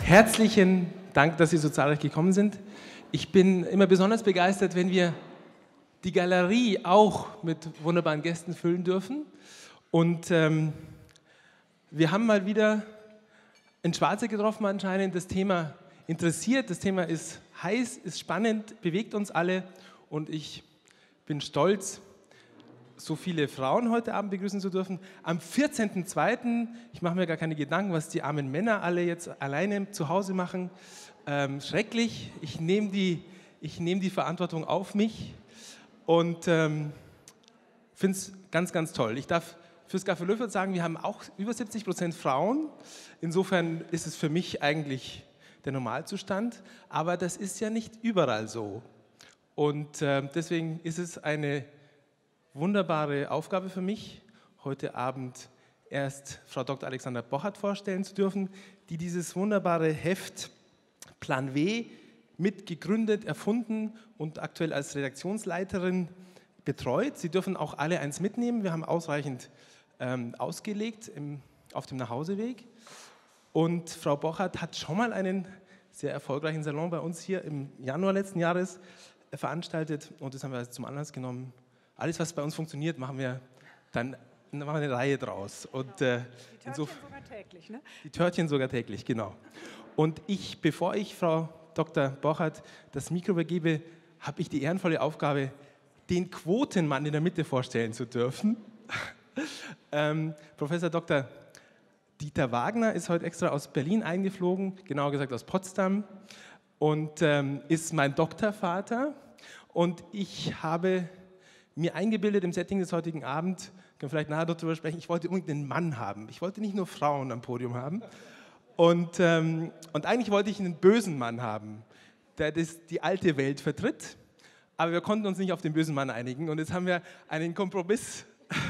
Herzlichen Dank, dass Sie so zahlreich gekommen sind. Ich bin immer besonders begeistert, wenn wir die Galerie auch mit wunderbaren Gästen füllen dürfen. Und wir haben mal wieder in Schwarze getroffen anscheinend. Das Thema interessiert, das Thema ist heiß, ist spannend, bewegt uns alle. Und ich bin stolz, so viele Frauen heute Abend begrüßen zu dürfen. Am 14.02., ich mache mir gar keine Gedanken, was die armen Männer alle jetzt alleine zu Hause machen. Schrecklich, ich nehme die Verantwortung auf mich und finde es ganz, ganz toll. Ich darf fürs Café Löffelt sagen, wir haben auch über 70% Frauen. Insofern ist es für mich eigentlich der Normalzustand, aber das ist ja nicht überall so. Und deswegen ist es eine wunderbare Aufgabe für mich, heute Abend erst Frau Dr. Alexandra Bochert vorstellen zu dürfen, die dieses wunderbare Heft Plan W mitgegründet, erfunden und aktuell als Redaktionsleiterin betreut. Sie dürfen auch alle eins mitnehmen. Wir haben ausreichend ausgelegt auf dem Nachhauseweg. Und Frau Bochert hat schon mal einen sehr erfolgreichen Salon bei uns hier im Januar letzten Jahres veranstaltet und das haben wir zum Anlass genommen. Alles, was bei uns funktioniert, machen wir eine Reihe draus. Und, die Törtchen sogar täglich, ne? Die Törtchen sogar täglich, genau. Und bevor ich Frau Dr. Bochert das Mikro übergebe, habe ich die ehrenvolle Aufgabe, den Quotenmann in der Mitte vorstellen zu dürfen. Professor Dr. Dieter Wagner ist heute extra aus Berlin eingeflogen, genauer gesagt aus Potsdam, und ist mein Doktorvater. Und ich habe mir eingebildet im Setting des heutigen Abends, können wir vielleicht nachher darüber sprechen, ich wollte unbedingt einen Mann haben. Ich wollte nicht nur Frauen am Podium haben. Und eigentlich wollte ich einen bösen Mann haben, der die alte Welt vertritt. Aber wir konnten uns nicht auf den bösen Mann einigen und jetzt haben wir einen Kompromiss.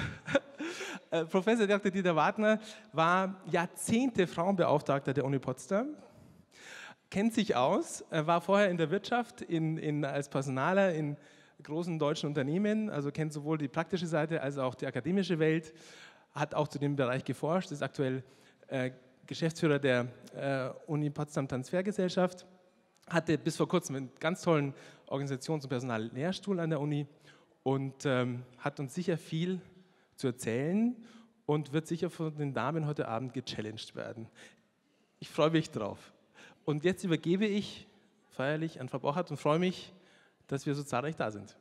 Professor Dr. Dieter Wagner war Jahrzehnte Frauenbeauftragter der Uni Potsdam, kennt sich aus, war vorher in der Wirtschaft, als Personaler in großen deutschen Unternehmen, also kennt sowohl die praktische Seite als auch die akademische Welt, hat auch zu dem Bereich geforscht, ist aktuell Geschäftsführer der Uni Potsdam Transfergesellschaft, hatte bis vor kurzem einen ganz tollen Organisations- und Personallehrstuhl an der Uni und hat uns sicher viel zu erzählen und wird sicher von den Damen heute Abend gechallenged werden. Ich freue mich drauf. Und jetzt übergebe ich feierlich an Frau Bochert und freue mich, dass wir so zahlreich da sind.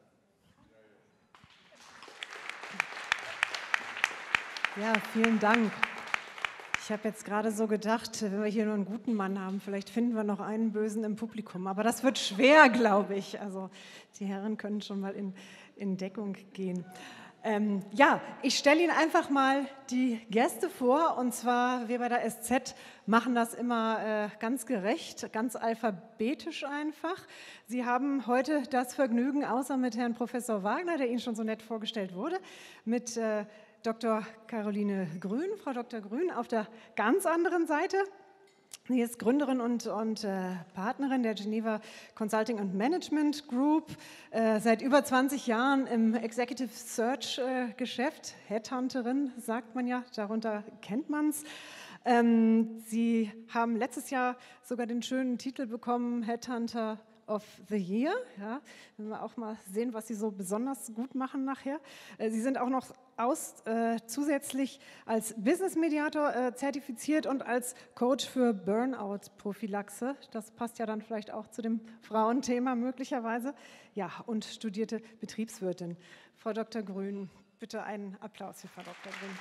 Ja, vielen Dank. Ich habe jetzt gerade so gedacht, wenn wir hier nur einen guten Mann haben, vielleicht finden wir noch einen Bösen im Publikum. Aber das wird schwer, glaube ich. Also die Herren können schon mal in Deckung gehen. Ja, ich stelle Ihnen einfach mal die Gäste vor. Und zwar, wir bei der SZ machen das immer ganz gerecht, ganz alphabetisch einfach. Sie haben heute das Vergnügen, außer mit Herrn Professor Wagner, der Ihnen schon so nett vorgestellt wurde, mit Dr. Caroline Grün, Frau Dr. Grün, auf der ganz anderen Seite. Sie ist Gründerin und Partnerin der Geneva Consulting and Management Group, seit über 20 Jahren im Executive Search Geschäft, Headhunterin sagt man ja, darunter kennt man es. Sie haben letztes Jahr sogar den schönen Titel bekommen, Headhunter of the Year. Ja, wenn wir auch mal sehen, was Sie so besonders gut machen nachher. Sie sind auch noch zusätzlich als Business Mediator zertifiziert und als Coach für Burnout-Prophylaxe. Das passt ja dann vielleicht auch zu dem Frauenthema möglicherweise. Ja, und studierte Betriebswirtin. Frau Dr. Grün, bitte einen Applaus für Frau Dr. Grün.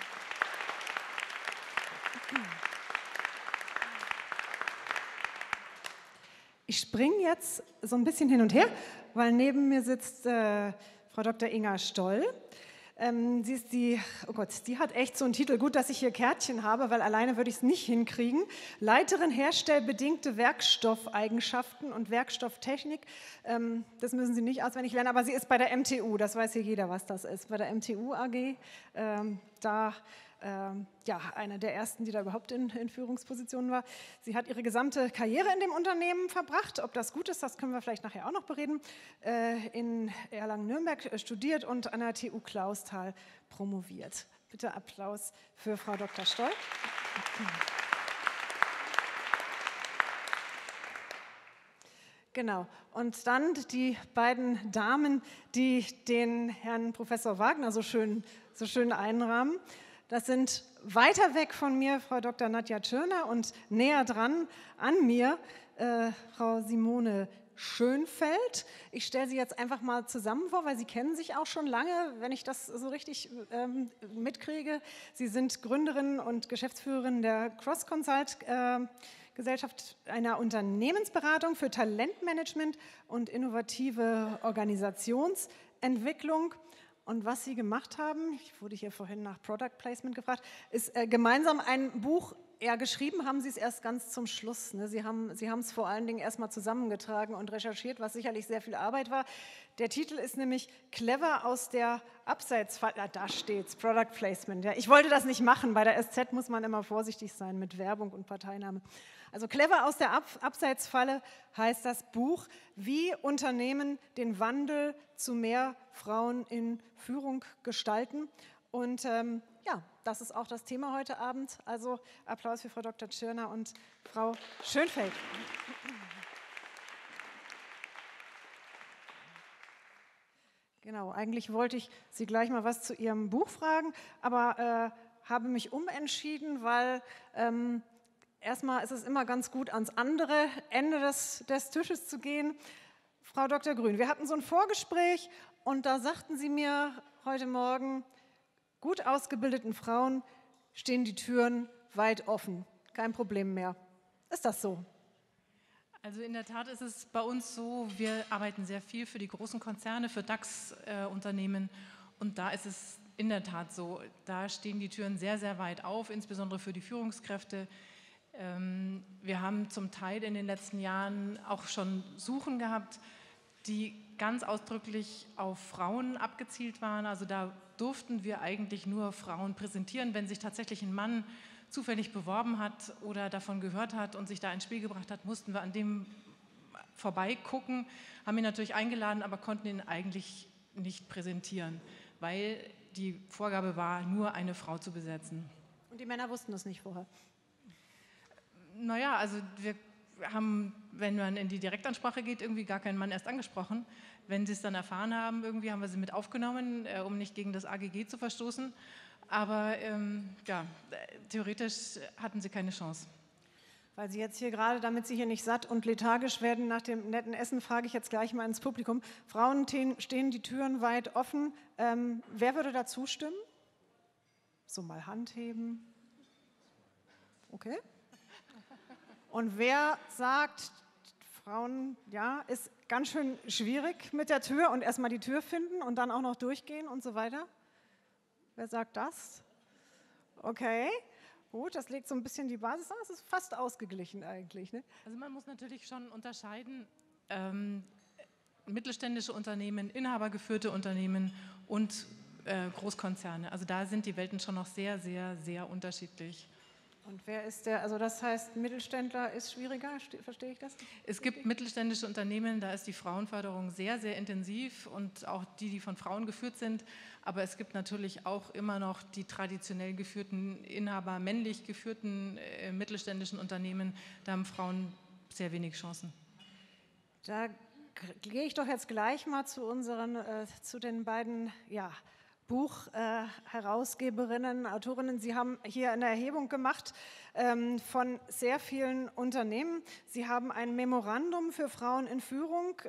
Ich springe jetzt so ein bisschen hin und her, weil neben mir sitzt Frau Dr. Inga Stoll. Sie ist die hat echt so einen Titel, gut, dass ich hier Kärtchen habe, weil alleine würde ich es nicht hinkriegen. Leiterin herstellbedingte Werkstoffeigenschaften und Werkstofftechnik. Das müssen Sie nicht auswendig lernen, aber sie ist bei der MTU, das weiß hier jeder, was das ist. Bei der MTU AG, eine der ersten, die da überhaupt in Führungspositionen war. Sie hat ihre gesamte Karriere in dem Unternehmen verbracht. Ob das gut ist, das können wir vielleicht nachher auch noch bereden. In Erlangen-Nürnberg studiert und an der TU Clausthal promoviert. Bitte Applaus für Frau Dr. Stoll. Genau. Und dann die beiden Damen, die den Herrn Professor Wagner so schön einrahmen. Das sind weiter weg von mir Frau Dr. Nadja Tschirner und näher dran an mir Frau Simone Schönfeld. Ich stelle sie jetzt einfach mal zusammen vor, weil sie kennen sich auch schon lange, wenn ich das so richtig mitkriege. Sie sind Gründerin und Geschäftsführerin der Cross Consult Gesellschaft, einer Unternehmensberatung für Talentmanagement und innovative Organisationsentwicklung. Und was Sie gemacht haben, ich wurde hier vorhin nach Product Placement gefragt, ist gemeinsam ein Buch geschrieben, haben Sie es erst ganz zum Schluss. Ne? Sie haben es vor allen Dingen erstmal zusammengetragen und recherchiert, was sicherlich sehr viel Arbeit war. Der Titel ist nämlich Clever aus der Abseitsfalle, da steht's, Product Placement. Ja. Ich wollte das nicht machen, bei der SZ muss man immer vorsichtig sein mit Werbung und Parteinahme. Also Clever aus der Abseitsfalle heißt das Buch, wie Unternehmen den Wandel zu mehr Frauen in Führung gestalten. Und ja, das ist auch das Thema heute Abend. Also Applaus für Frau Dr. Tschirner und Frau Schönfeld. Genau, eigentlich wollte ich Sie gleich mal was zu Ihrem Buch fragen, aber habe mich umentschieden, weil erstmal ist es immer ganz gut, ans andere Ende des Tisches zu gehen. Frau Dr. Grün, wir hatten so ein Vorgespräch und da sagten Sie mir heute Morgen, gut ausgebildeten Frauen stehen die Türen weit offen, kein Problem mehr. Ist das so? Also in der Tat ist es bei uns so, wir arbeiten sehr viel für die großen Konzerne, für DAX-Unternehmen und da ist es in der Tat so, da stehen die Türen sehr, sehr weit auf, insbesondere für die Führungskräfte. Wir haben zum Teil in den letzten Jahren auch schon Suchen gehabt, die ganz ausdrücklich auf Frauen abgezielt waren. Also da durften wir eigentlich nur Frauen präsentieren, wenn sich tatsächlich ein Mann zufällig beworben hat oder davon gehört hat und sich da ins Spiel gebracht hat, mussten wir an dem vorbeigucken, haben ihn natürlich eingeladen, aber konnten ihn eigentlich nicht präsentieren, weil die Vorgabe war, nur eine Frau zu besetzen. Und die Männer wussten das nicht vorher? Naja, also wir haben, wenn man in die Direktansprache geht, irgendwie gar keinen Mann erst angesprochen. Wenn sie es dann erfahren haben, irgendwie haben wir sie mit aufgenommen, um nicht gegen das AGG zu verstoßen. Aber ja, theoretisch hatten sie keine Chance. Weil Sie jetzt hier gerade, damit Sie hier nicht satt und lethargisch werden nach dem netten Essen, frage ich jetzt gleich mal ins Publikum. Frauen stehen die Türen weit offen. Wer würde da zustimmen? So mal Hand heben. Okay. Und wer sagt, Frauen, ja, ist ganz schön schwierig mit der Tür und erstmal die Tür finden und dann auch noch durchgehen und so weiter? Wer sagt das? Okay, gut, das legt so ein bisschen die Basis an. Es ist fast ausgeglichen eigentlich. Ne? Also man muss natürlich schon unterscheiden, mittelständische Unternehmen, inhabergeführte Unternehmen und Großkonzerne. Also da sind die Welten schon noch sehr, sehr, sehr unterschiedlich. Und wer ist der, also das heißt, Mittelständler ist schwieriger, verstehe ich das? Es gibt mittelständische Unternehmen, da ist die Frauenförderung sehr, sehr intensiv und auch die von Frauen geführt sind. Aber es gibt natürlich auch immer noch die traditionell geführten, Inhaber männlich geführten mittelständischen Unternehmen. Da haben Frauen sehr wenig Chancen. Da gehe ich doch jetzt gleich mal zu den beiden, ja, Buchherausgeberinnen, Autorinnen. Sie haben hier eine Erhebung gemacht von sehr vielen Unternehmen. Sie haben ein Memorandum für Frauen in Führung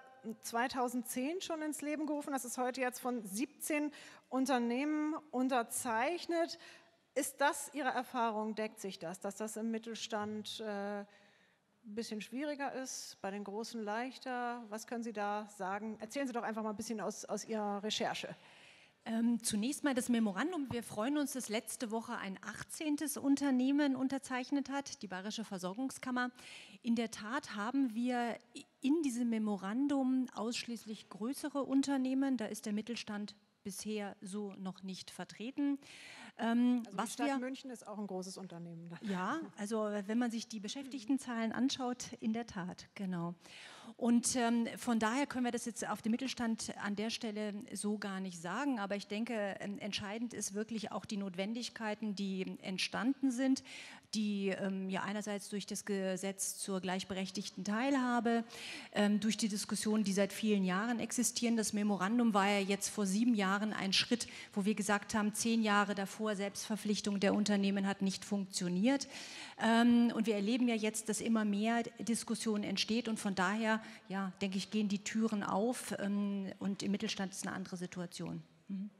2010 schon ins Leben gerufen. Das ist heute jetzt von 17 Unternehmen unterzeichnet. Ist das Ihre Erfahrung? Deckt sich das, dass das im Mittelstand ein bisschen schwieriger ist, bei den Großen leichter? Was können Sie da sagen? Erzählen Sie doch einfach mal ein bisschen aus Ihrer Recherche. Zunächst mal das Memorandum. Wir freuen uns, dass letzte Woche ein 18. Unternehmen unterzeichnet hat, die Bayerische Versorgungskammer. In der Tat haben wir in diesem Memorandum ausschließlich größere Unternehmen. Da ist der Mittelstand bisher so noch nicht vertreten. Also die Stadt München ist auch ein großes Unternehmen. Ja, also wenn man sich die Beschäftigtenzahlen anschaut, in der Tat, genau. Und von daher können wir das jetzt auf den Mittelstand an der Stelle so gar nicht sagen, aber ich denke, entscheidend ist wirklich auch die Notwendigkeiten, die entstanden sind. die ja einerseits durch das Gesetz zur gleichberechtigten Teilhabe, durch die Diskussionen, die seit vielen Jahren existieren. Das Memorandum war ja jetzt vor 7 Jahren ein Schritt, wo wir gesagt haben, 10 Jahre davor Selbstverpflichtung der Unternehmen hat nicht funktioniert. Und wir erleben ja jetzt, dass immer mehr Diskussion entsteht und von daher, ja, denke ich, gehen die Türen auf und im Mittelstand ist eine andere Situation. Mhm.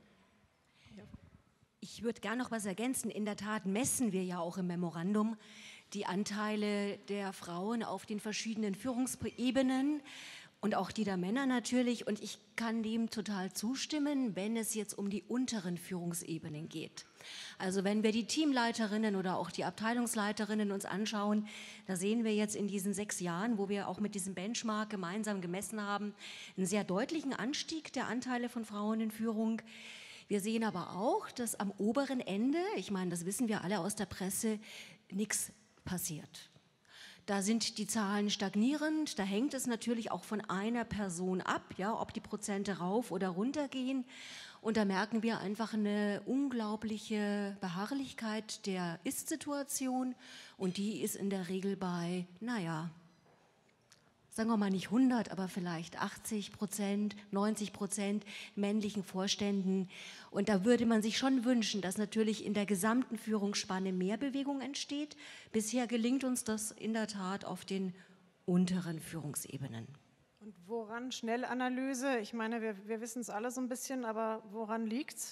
Ich würde gerne noch was ergänzen. In der Tat messen wir ja auch im Memorandum die Anteile der Frauen auf den verschiedenen Führungsebenen und auch die der Männer natürlich. Und ich kann dem total zustimmen, wenn es jetzt um die unteren Führungsebenen geht. Also wenn wir die Teamleiterinnen oder auch die Abteilungsleiterinnen uns anschauen, da sehen wir jetzt in diesen 6 Jahren, wo wir auch mit diesem Benchmark gemeinsam gemessen haben, einen sehr deutlichen Anstieg der Anteile von Frauen in Führung. Wir sehen aber auch, dass am oberen Ende, ich meine, das wissen wir alle aus der Presse, nichts passiert. Da sind die Zahlen stagnierend, da hängt es natürlich auch von einer Person ab, ja, ob die Prozente rauf oder runter gehen. Und da merken wir einfach eine unglaubliche Beharrlichkeit der Ist-Situation und die ist in der Regel bei, naja, sagen wir mal nicht 100, aber vielleicht 80%, 90% männlichen Vorständen. Und da würde man sich schon wünschen, dass natürlich in der gesamten Führungsspanne mehr Bewegung entsteht. Bisher gelingt uns das in der Tat auf den unteren Führungsebenen. Und woran Schnellanalyse? Ich meine, wir wissen es alle so ein bisschen, aber woran liegt's?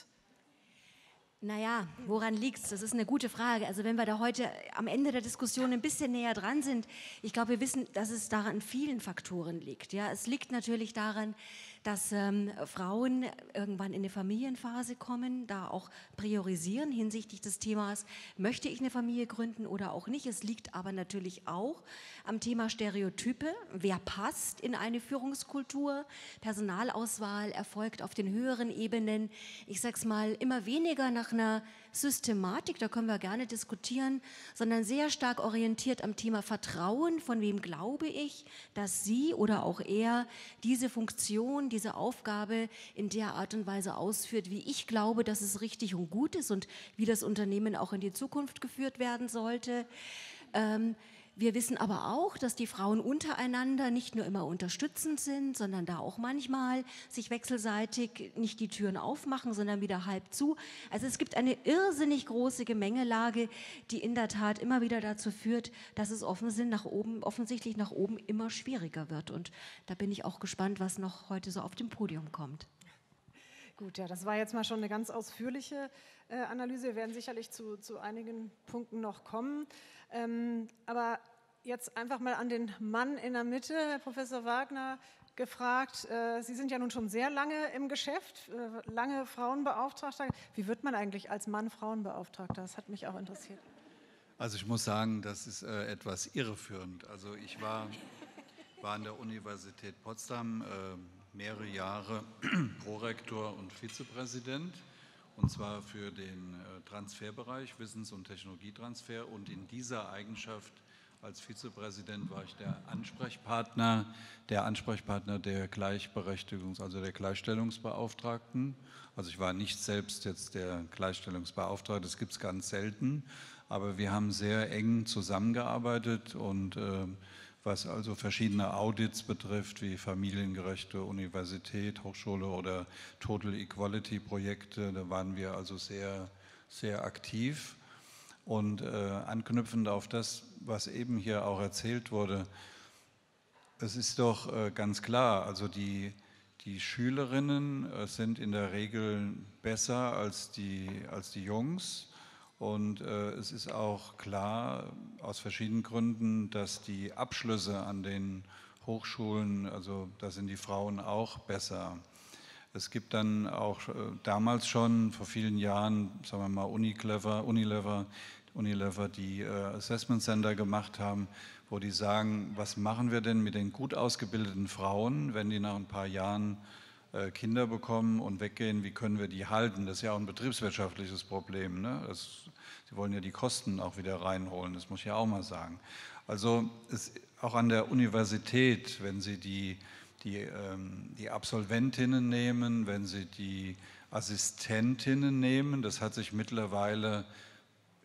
Naja, woran liegt es? Das ist eine gute Frage. Also wenn wir da heute am Ende der Diskussion ein bisschen näher dran sind, ich glaube, wir wissen, dass es daran an vielen Faktoren liegt. Ja, es liegt natürlich daran, dass Frauen irgendwann in eine Familienphase kommen, da auch priorisieren hinsichtlich des Themas, möchte ich eine Familie gründen oder auch nicht. Es liegt aber natürlich auch am Thema Stereotype. Wer passt in eine Führungskultur? Personalauswahl erfolgt auf den höheren Ebenen. Ich sage es mal, immer weniger nach einer Systematik, da können wir gerne diskutieren, sondern sehr stark orientiert am Thema Vertrauen. Von wem glaube ich, dass sie oder auch er diese Funktion, diese Aufgabe in der Art und Weise ausführt, wie ich glaube, dass es richtig und gut ist und wie das Unternehmen auch in die Zukunft geführt werden sollte. Wir wissen aber auch, dass die Frauen untereinander nicht nur immer unterstützend sind, sondern da auch manchmal sich wechselseitig nicht die Türen aufmachen, sondern wieder halb zu. Also es gibt eine irrsinnig große Gemengelage, die in der Tat immer wieder dazu führt, dass es offensichtlich nach oben immer schwieriger wird. Und da bin ich auch gespannt, was noch heute so auf dem Podium kommt. Gut, ja, das war jetzt mal schon eine ganz ausführliche Analyse. Wir werden sicherlich zu einigen Punkten noch kommen. Aber jetzt einfach mal an den Mann in der Mitte, Herr Professor Wagner, gefragt. Sie sind ja nun schon sehr lange im Geschäft, lange Frauenbeauftragter. Wie wird man eigentlich als Mann Frauenbeauftragter? Das hat mich auch interessiert. Also ich muss sagen, das ist etwas irreführend. Also ich war an der Universität Potsdam mehrere Jahre Prorektor und Vizepräsident, und zwar für den Transferbereich, Wissens- und Technologietransfer. Und in dieser Eigenschaft als Vizepräsident war ich der Ansprechpartner der also der Gleichstellungsbeauftragten. Also ich war nicht selbst jetzt der Gleichstellungsbeauftragte, das gibt es ganz selten, aber wir haben sehr eng zusammengearbeitet und was also verschiedene Audits betrifft, wie familiengerechte Universität, Hochschule oder Total Equality Projekte, da waren wir also sehr, sehr aktiv. Und anknüpfend auf das, was eben hier auch erzählt wurde, es ist doch ganz klar, also die Schülerinnen sind in der Regel besser als die Jungs. Und es ist auch klar aus verschiedenen Gründen, dass die Abschlüsse an den Hochschulen, also da sind die Frauen auch besser. Es gibt dann auch damals schon, vor vielen Jahren, sagen wir mal Unilever, die Assessment Center gemacht haben, wo die sagen, was machen wir denn mit den gut ausgebildeten Frauen, wenn die nach ein paar Jahren Kinder bekommen und weggehen, wie können wir die halten? Das ist ja auch ein betriebswirtschaftliches Problem, ne? Sie wollen ja die Kosten auch wieder reinholen, das muss ich ja auch mal sagen. Also auch an der Universität, wenn Sie die Absolventinnen nehmen, wenn Sie die Assistentinnen nehmen, das hat sich mittlerweile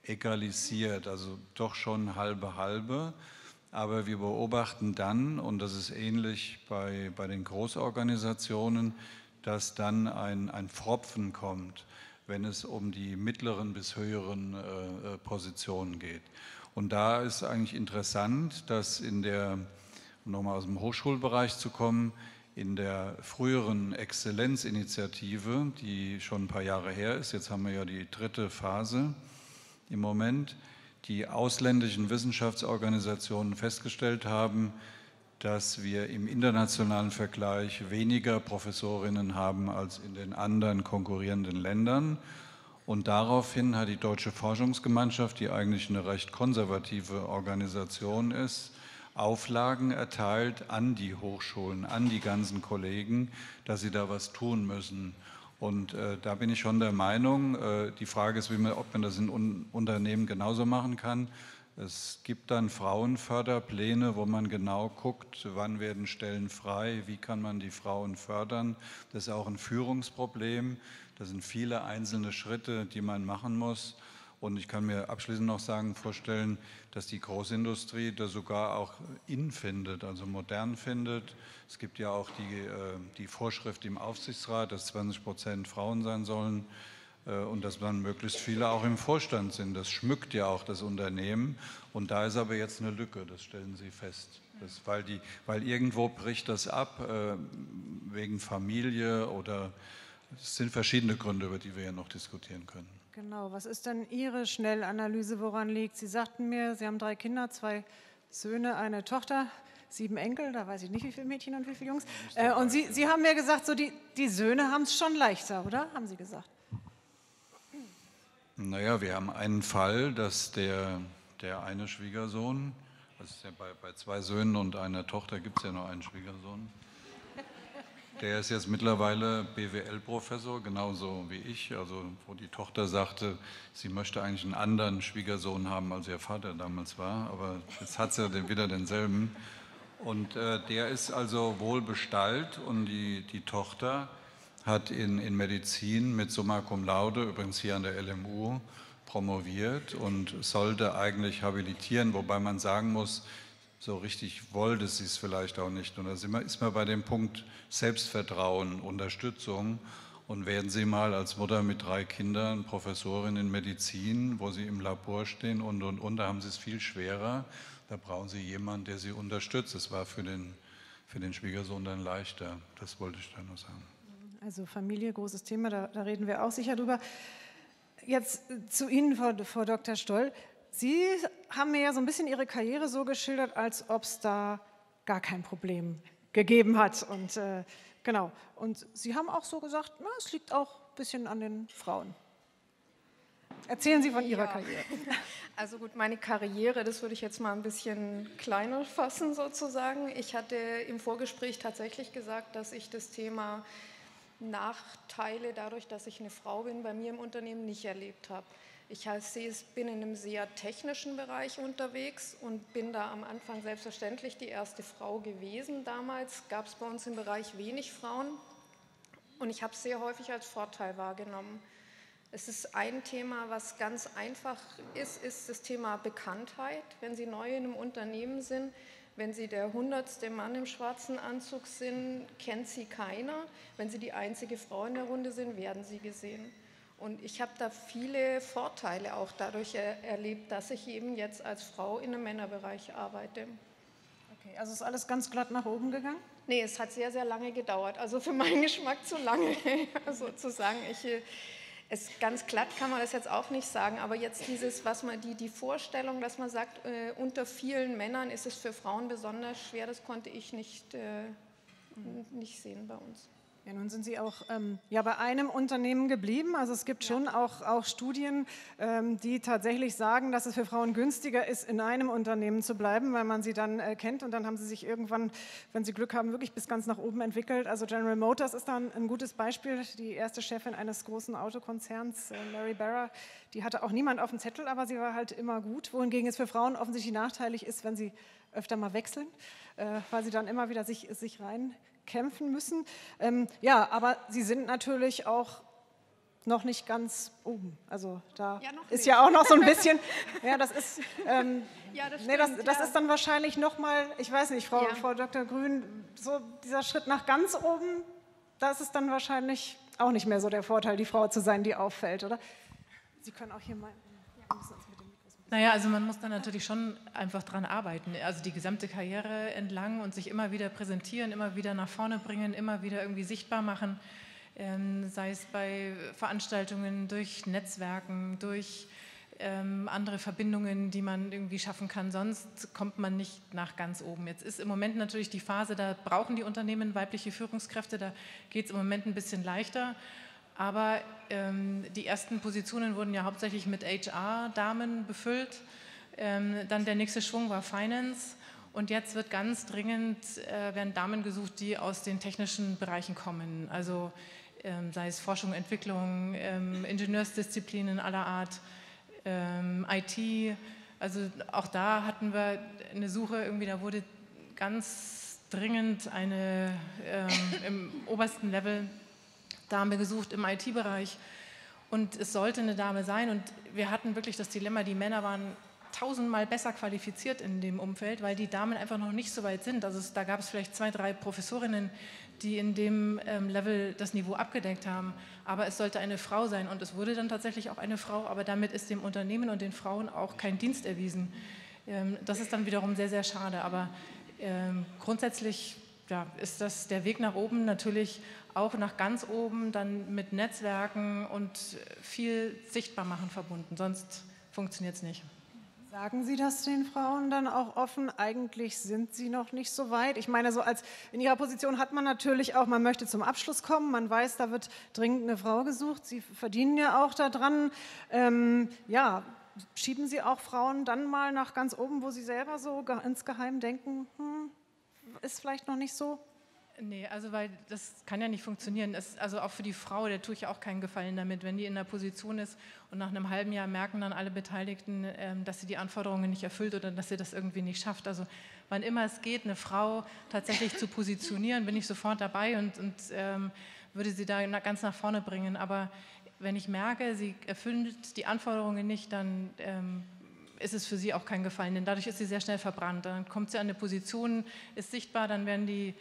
egalisiert, also doch schon halbe. Aber wir beobachten dann, und das ist ähnlich bei den Großorganisationen, dass dann ein Pfropfen kommt, wenn es um die mittleren bis höheren Positionen geht. Und da ist eigentlich interessant, dass um nochmal aus dem Hochschulbereich zu kommen, in der früheren Exzellenzinitiative, die schon ein paar Jahre her ist, jetzt haben wir ja die 3. Phase im Moment, die ausländischen Wissenschaftsorganisationen festgestellt haben, dass wir im internationalen Vergleich weniger Professorinnen haben als in den anderen konkurrierenden Ländern. Und daraufhin hat die Deutsche Forschungsgemeinschaft, die eigentlich eine recht konservative Organisation ist, Auflagen erteilt an die Hochschulen, an die ganzen Kollegen, dass sie da was tun müssen. Und da bin ich schon der Meinung, die Frage ist, ob man das in Unternehmen genauso machen kann. Es gibt dann Frauenförderpläne, wo man genau guckt, wann werden Stellen frei, wie kann man die Frauen fördern. Das ist auch ein Führungsproblem. Das sind viele einzelne Schritte, die man machen muss. Und ich kann mir abschließend noch vorstellen, dass die Großindustrie das sogar auch findet, also modern findet. Es gibt ja auch die Vorschrift im Aufsichtsrat, dass 20% Frauen sein sollen und dass dann möglichst viele auch im Vorstand sind. Das schmückt ja auch das Unternehmen. Und da ist aber jetzt eine Lücke, das stellen Sie fest. Weil irgendwo bricht das ab, wegen Familie oder es sind verschiedene Gründe, über die wir ja noch diskutieren können. Genau, was ist denn Ihre Schnellanalyse, woran liegt? Sie sagten mir, Sie haben 3 Kinder, 2 Söhne, eine Tochter, 7 Enkel, da weiß ich nicht, wie viele Mädchen und wie viele Jungs. Und Sie haben mir gesagt, so die Söhne haben es schon leichter, oder? Haben Sie gesagt? Naja, wir haben einen Fall, dass der eine Schwiegersohn, also ja bei 2 Söhnen und einer Tochter gibt es ja noch einen Schwiegersohn, der ist jetzt mittlerweile BWL-Professor, genauso wie ich, also wo die Tochter sagte, sie möchte eigentlich einen anderen Schwiegersohn haben, als ihr Vater damals war, aber jetzt hat sie ja wieder denselben. Und der ist also wohlbestellt und die Tochter hat in Medizin mit Summa Cum Laude, übrigens hier an der LMU, promoviert und sollte eigentlich habilitieren, wobei man sagen muss, so richtig wollte sie es vielleicht auch nicht. Und da ist man bei dem Punkt Selbstvertrauen, Unterstützung. Und werden Sie mal als Mutter mit 3 Kindern Professorin in Medizin, wo Sie im Labor stehen und, da haben Sie es viel schwerer. Da brauchen Sie jemanden, der Sie unterstützt. Das war für den Schwiegersohn dann leichter. Das wollte ich da noch sagen. Also Familie, großes Thema, da reden wir auch sicher drüber. Jetzt zu Ihnen, Frau Dr. Stoll. Sie haben mir ja so ein bisschen Ihre Karriere so geschildert, als ob es da gar kein Problem gegeben hat. Und genau. Und Sie haben auch so gesagt, na, es liegt auch ein bisschen an den Frauen. Erzählen Sie von Ihrer Karriere. Also gut, meine Karriere, das würde ich jetzt mal ein bisschen kleiner fassen sozusagen. Ich hatte im Vorgespräch tatsächlich gesagt, dass ich das Thema Nachteile dadurch, dass ich eine Frau bin, bei mir im Unternehmen nicht erlebt habe. Ich bin in einem sehr technischen Bereich unterwegs und bin da am Anfang selbstverständlich die erste Frau gewesen. Damals gab es bei uns im Bereich wenig Frauen und ich habe es sehr häufig als Vorteil wahrgenommen. Es ist ein Thema, was ganz einfach ist das Thema Bekanntheit. Wenn Sie neu in einem Unternehmen sind, wenn Sie der 100. Mann im schwarzen Anzug sind, kennt Sie keiner. Wenn Sie die einzige Frau in der Runde sind, werden Sie gesehen. Und ich habe da viele Vorteile auch dadurch erlebt, dass ich eben jetzt als Frau in einem Männerbereich arbeite. Okay, also ist alles ganz glatt nach oben gegangen? Nee, es hat sehr, sehr lange gedauert. Also für meinen Geschmack zu lange, sozusagen. Ganz glatt kann man das jetzt auch nicht sagen, aber jetzt die Vorstellung, dass man sagt, unter vielen Männern ist es für Frauen besonders schwer, das konnte ich nicht sehen bei uns. Ja, nun sind Sie auch bei einem Unternehmen geblieben. Also es gibt schon auch Studien, die tatsächlich sagen, dass es für Frauen günstiger ist, in einem Unternehmen zu bleiben, weil man sie dann kennt und dann haben sie sich irgendwann, wenn sie Glück haben, wirklich bis ganz nach oben entwickelt. Also General Motors ist dann ein gutes Beispiel. Die erste Chefin eines großen Autokonzerns, Mary Barra, die hatte auch niemand auf dem Zettel, aber sie war halt immer gut. Wohingegen es für Frauen offensichtlich nachteilig ist, wenn sie öfter mal wechseln, weil sie dann immer wieder sich reinkämpfen müssen. Aber sie sind natürlich auch noch nicht ganz oben. Also da ist nicht. ja auch noch so ein bisschen, ja, das ist, Ja, das nee, stimmt, das ja. ist dann wahrscheinlich nochmal, ich weiß nicht, Ja. Frau Dr. Grün, so dieser Schritt nach ganz oben, da ist es dann wahrscheinlich auch nicht mehr so der Vorteil, die Frau zu sein, die auffällt, oder? Sie können auch hier mal... Naja, also man muss dann natürlich schon einfach dran arbeiten, also die gesamte Karriere entlang und sich immer wieder präsentieren, immer wieder nach vorne bringen, immer wieder irgendwie sichtbar machen, sei es bei Veranstaltungen, durch Netzwerken, durch andere Verbindungen, die man irgendwie schaffen kann, sonst kommt man nicht nach ganz oben. Jetzt ist im Moment natürlich die Phase, da brauchen die Unternehmen weibliche Führungskräfte, da geht es im Moment ein bisschen leichter. Aber die ersten Positionen wurden ja hauptsächlich mit HR-Damen befüllt. Dann der nächste Schwung war Finance. Und jetzt wird ganz dringend, werden Damen gesucht, die aus den technischen Bereichen kommen. Also sei es Forschung, Entwicklung, Ingenieursdisziplinen aller Art, IT. Also auch da hatten wir eine Suche, irgendwie da wurde ganz dringend eine im obersten Level Dame gesucht im IT-Bereich und es sollte eine Dame sein und wir hatten wirklich das Dilemma, die Männer waren 1000-mal besser qualifiziert in dem Umfeld, weil die Damen einfach noch nicht so weit sind. Also da gab es vielleicht 2, 3 Professorinnen, die in dem Level das Niveau abgedeckt haben, aber es sollte eine Frau sein und es wurde dann tatsächlich auch eine Frau, aber damit ist dem Unternehmen und den Frauen auch kein Dienst erwiesen. Das ist dann wiederum sehr, sehr schade, aber grundsätzlich ja, ist das der Weg nach oben natürlich auch nach ganz oben, dann mit Netzwerken und viel Sichtbarmachen verbunden, sonst funktioniert es nicht. Sagen Sie das den Frauen dann auch offen? Eigentlich sind sie noch nicht so weit. Ich meine, so als in Ihrer Position hat man natürlich auch, man möchte zum Abschluss kommen, man weiß, da wird dringend eine Frau gesucht, Sie verdienen ja auch daran. Ja, schieben Sie auch Frauen dann mal nach ganz oben, wo Sie selber so insgeheim denken, ist vielleicht noch nicht so? Nee, also weil das kann ja nicht funktionieren. Also auch für die Frau, der tue ich auch keinen Gefallen damit, wenn die in der Position ist und nach einem halben Jahr merken dann alle Beteiligten, dass sie die Anforderungen nicht erfüllt oder dass sie das irgendwie nicht schafft. Also wann immer es geht, eine Frau tatsächlich zu positionieren, bin ich sofort dabei und würde sie da ganz nach vorne bringen. Aber wenn ich merke, sie erfüllt die Anforderungen nicht, dann ist es für sie auch kein Gefallen, denn dadurch ist sie sehr schnell verbrannt. Dann kommt sie an eine Position, ist sichtbar, dann werden die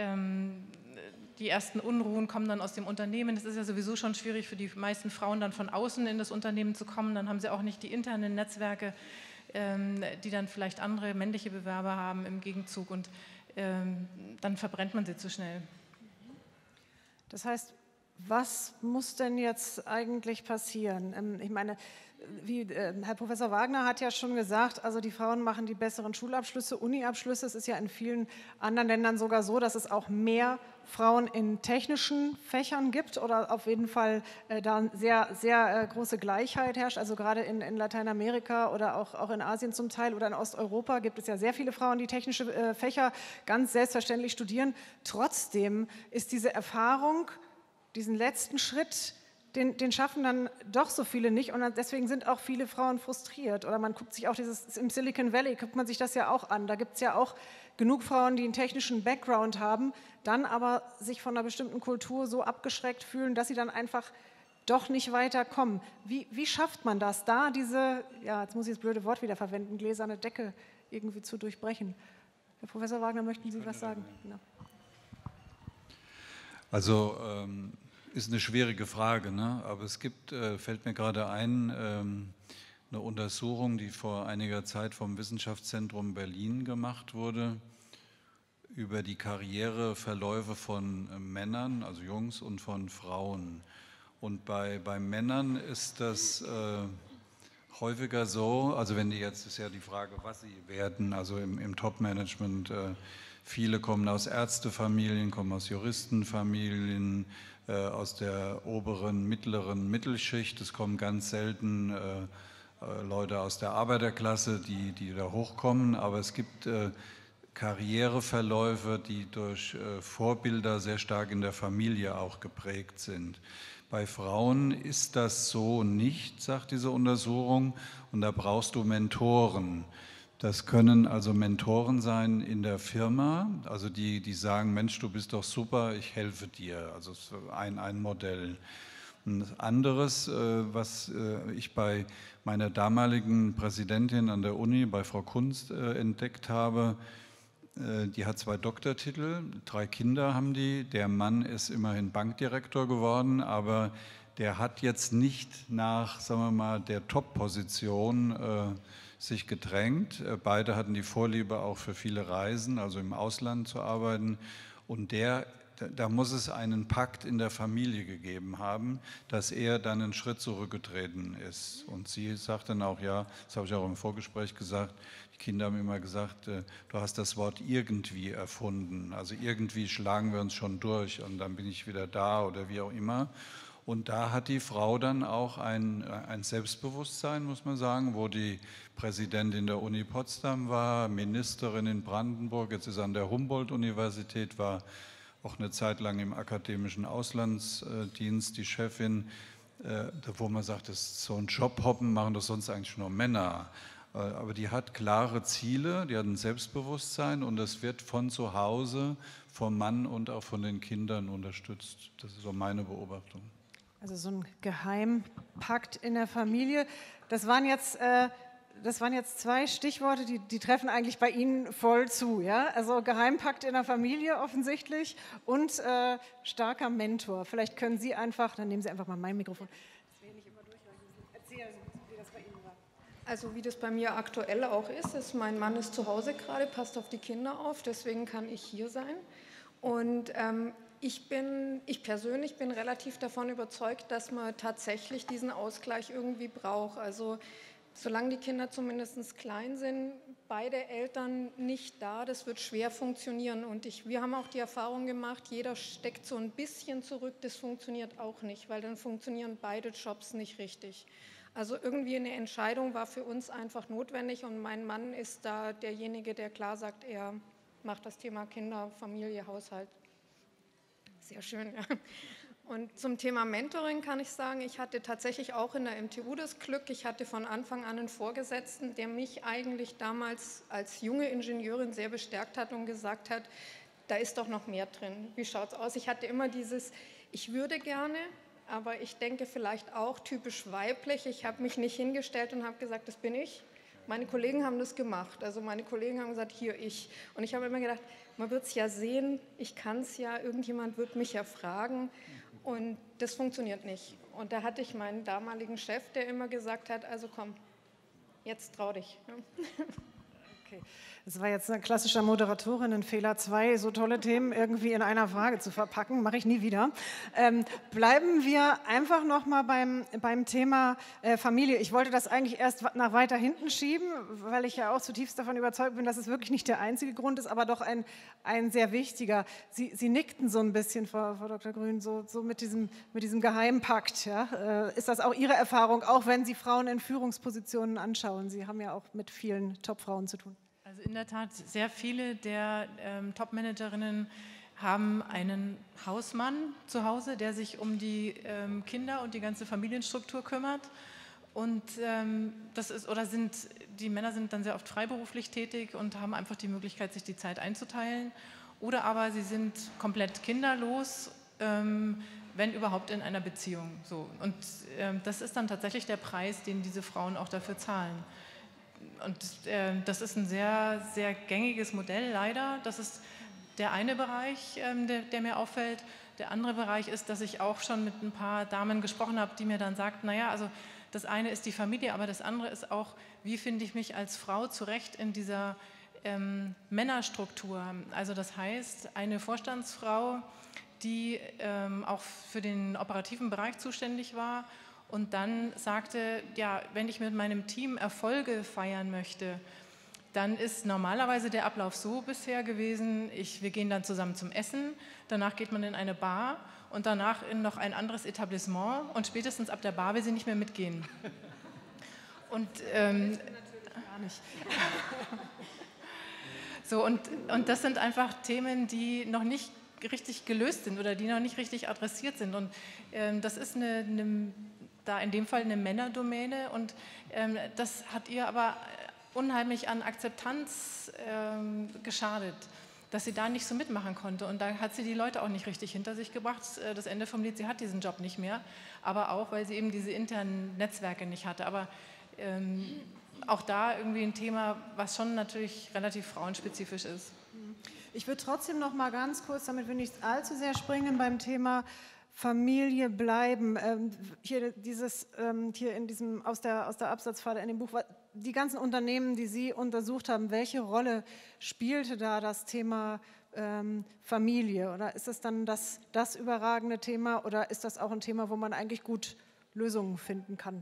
ersten Unruhen kommen dann aus dem Unternehmen. Es ist ja sowieso schon schwierig für die meisten Frauen dann von außen in das Unternehmen zu kommen. Dann haben sie auch nicht die internen Netzwerke, die dann vielleicht andere männliche Bewerber haben im Gegenzug und dann verbrennt man sie zu schnell. Das heißt, was muss denn jetzt eigentlich passieren? Ich meine, wie Herr Professor Wagner hat ja schon gesagt, also die Frauen machen die besseren Schulabschlüsse, Uniabschlüsse. Es ist ja in vielen anderen Ländern sogar so, dass es auch mehr Frauen in technischen Fächern gibt oder auf jeden Fall da sehr, sehr große Gleichheit herrscht. Also gerade in Lateinamerika oder auch in Asien zum Teil oder in Osteuropa gibt es ja sehr viele Frauen, die technische Fächer ganz selbstverständlich studieren. Trotzdem ist diese Erfahrung, diesen letzten Schritt, den schaffen dann doch so viele nicht und deswegen sind auch viele Frauen frustriert. Oder man guckt sich auch im Silicon Valley, guckt man sich das ja auch an. Da gibt es ja auch genug Frauen, die einen technischen Background haben, dann aber sich von einer bestimmten Kultur so abgeschreckt fühlen, dass sie dann einfach doch nicht weiterkommen. Wie schafft man das, da diese, ja, jetzt muss ich das blöde Wort wieder verwenden, gläserne Decke irgendwie zu durchbrechen? Herr Professor Wagner, möchten Sie was sagen? Genau. Also ist eine schwierige Frage, ne? Aber es gibt, fällt mir gerade ein, eine Untersuchung, die vor einiger Zeit vom Wissenschaftszentrum Berlin gemacht wurde, über die Karriereverläufe von Männern, also Jungs, und von Frauen. Und bei Männern ist das häufiger so, also wenn die jetzt, ist ja die Frage, was sie werden, also im Top-Management, viele kommen aus Ärztefamilien, kommen aus Juristenfamilien, aus der oberen, mittleren Mittelschicht. Es kommen ganz selten Leute aus der Arbeiterklasse, die da hochkommen, aber es gibt Karriereverläufe, die durch Vorbilder sehr stark in der Familie auch geprägt sind. Bei Frauen ist das so nicht, sagt diese Untersuchung, und da brauchst du Mentoren. Das können also Mentoren sein in der Firma, also die sagen, Mensch, du bist doch super, ich helfe dir, also ein Modell. Ein anderes, was ich bei meiner damaligen Präsidentin an der Uni, bei Frau Kunst, entdeckt habe, die hat 2 Doktortitel, 3 Kinder haben die. Der Mann ist immerhin Bankdirektor geworden, aber der hat jetzt nicht nach, sagen wir mal, der Top-Position sich gedrängt. Beide hatten die Vorliebe auch für viele Reisen, also im Ausland zu arbeiten. Und da muss es einen Pakt in der Familie gegeben haben, dass er dann einen Schritt zurückgetreten ist. Und sie sagt dann auch, ja, das habe ich auch im Vorgespräch gesagt, die Kinder haben immer gesagt, du hast das Wort irgendwie erfunden. Also irgendwie schlagen wir uns schon durch und dann bin ich wieder da oder wie auch immer. Und da hat die Frau dann auch ein Selbstbewusstsein, muss man sagen, wo die Präsidentin der Uni Potsdam war, Ministerin in Brandenburg, jetzt ist an der Humboldt-Universität, war auch eine Zeit lang im akademischen Auslandsdienst die Chefin, wo man sagt, das ist so ein Jobhoppen, machen das sonst eigentlich nur Männer. Aber die hat klare Ziele, die hat ein Selbstbewusstsein und das wird von zu Hause, vom Mann und auch von den Kindern unterstützt. Das ist so meine Beobachtung. Also so ein Geheimpakt in der Familie. Das waren jetzt 2 Stichworte, die treffen eigentlich bei Ihnen voll zu. Ja? Also Geheimpakt in der Familie offensichtlich und starker Mentor. Vielleicht können Sie einfach, dann nehmen Sie einfach mal mein Mikrofon. Das will ich nicht immer durchreichen. Erzählen Sie, wie das bei Ihnen war. Also wie das bei mir aktuell auch ist, mein Mann ist zu Hause gerade, passt auf die Kinder auf, deswegen kann ich hier sein. Und ich persönlich bin relativ davon überzeugt, dass man tatsächlich diesen Ausgleich irgendwie braucht. Also solange die Kinder zumindest klein sind, beide Eltern nicht da, das wird schwer funktionieren. Und wir haben auch die Erfahrung gemacht, jeder steckt so ein bisschen zurück, das funktioniert auch nicht, weil dann funktionieren beide Jobs nicht richtig. Also irgendwie eine Entscheidung war für uns einfach notwendig und mein Mann ist da derjenige, der klar sagt, er macht das Thema Kinder, Familie, Haushalt. Sehr schön, ja. Und zum Thema Mentoring kann ich sagen, ich hatte tatsächlich auch in der MTU das Glück, ich hatte von Anfang an einen Vorgesetzten, der mich eigentlich damals als junge Ingenieurin sehr bestärkt hat und gesagt hat, da ist doch noch mehr drin. Wie schaut es aus? Ich hatte immer dieses, ich würde gerne, aber ich denke vielleicht auch typisch weiblich. Ich habe mich nicht hingestellt und habe gesagt, das bin ich. Meine Kollegen haben das gemacht. Also meine Kollegen haben gesagt, hier ich. Und ich habe immer gedacht, man wird es ja sehen, ich kann es ja, irgendjemand wird mich ja fragen. Und das funktioniert nicht. Und da hatte ich meinen damaligen Chef, der immer gesagt hat, also komm, jetzt trau dich. Okay. Das war jetzt ein klassischer Moderatorinnenfehler, 2 so tolle Themen irgendwie in einer Frage zu verpacken, mache ich nie wieder. Bleiben wir einfach noch mal beim Thema Familie. Ich wollte das eigentlich erst nach weiter hinten schieben, weil ich ja auch zutiefst davon überzeugt bin, dass es wirklich nicht der einzige Grund ist, aber doch ein sehr wichtiger. Sie nickten so ein bisschen, Frau Dr. Grün, so mit diesem Geheimpakt. Ja? Ist das auch Ihre Erfahrung, auch wenn Sie Frauen in Führungspositionen anschauen? Sie haben ja auch mit vielen Top-Frauen zu tun. Also in der Tat, sehr viele der Top-Managerinnen haben einen Hausmann zu Hause, der sich um die Kinder und die ganze Familienstruktur kümmert. Und die Männer sind dann sehr oft freiberuflich tätig und haben einfach die Möglichkeit, sich die Zeit einzuteilen. Oder aber sie sind komplett kinderlos, wenn überhaupt in einer Beziehung. So. Und das ist dann tatsächlich der Preis, den diese Frauen auch dafür zahlen. Und das ist ein sehr, sehr gängiges Modell, leider. Das ist der eine Bereich, der mir auffällt. Der andere Bereich ist, dass ich auch schon mit ein paar Damen gesprochen habe, die mir dann sagten, naja, also das eine ist die Familie, aber das andere ist auch, wie finde ich mich als Frau zurecht in dieser Männerstruktur. Also das heißt, eine Vorstandsfrau, die auch für den operativen Bereich zuständig war, und dann sagte, ja, wenn ich mit meinem Team Erfolge feiern möchte, dann ist normalerweise der Ablauf so bisher gewesen, wir gehen dann zusammen zum Essen, danach geht man in eine Bar und danach in noch ein anderes Etablissement und spätestens ab der Bar will sie nicht mehr mitgehen. Und gar nicht. So, und das sind einfach Themen, die noch nicht richtig gelöst sind oder die noch nicht richtig adressiert sind. Und das ist da in dem Fall eine Männerdomäne und das hat ihr aber unheimlich an Akzeptanz geschadet. dass sie da nicht so mitmachen konnte. Und da hat sie die Leute auch nicht richtig hinter sich gebracht. Das Ende vom Lied, sie hat diesen Job nicht mehr, aber auch, weil sie eben diese internen Netzwerke nicht hatte. Aber auch da irgendwie ein Thema, was schon natürlich relativ frauenspezifisch ist. Ich würde trotzdem noch mal ganz kurz, damit wir nicht allzu sehr springen, beim Thema Familie bleiben. Hier in diesem, aus der Absatzpfade in dem Buch, die ganzen Unternehmen, die Sie untersucht haben, welche Rolle spielte da das Thema Familie? Oder ist es dann das überragende Thema oder ist das auch ein Thema, wo man eigentlich gut Lösungen finden kann?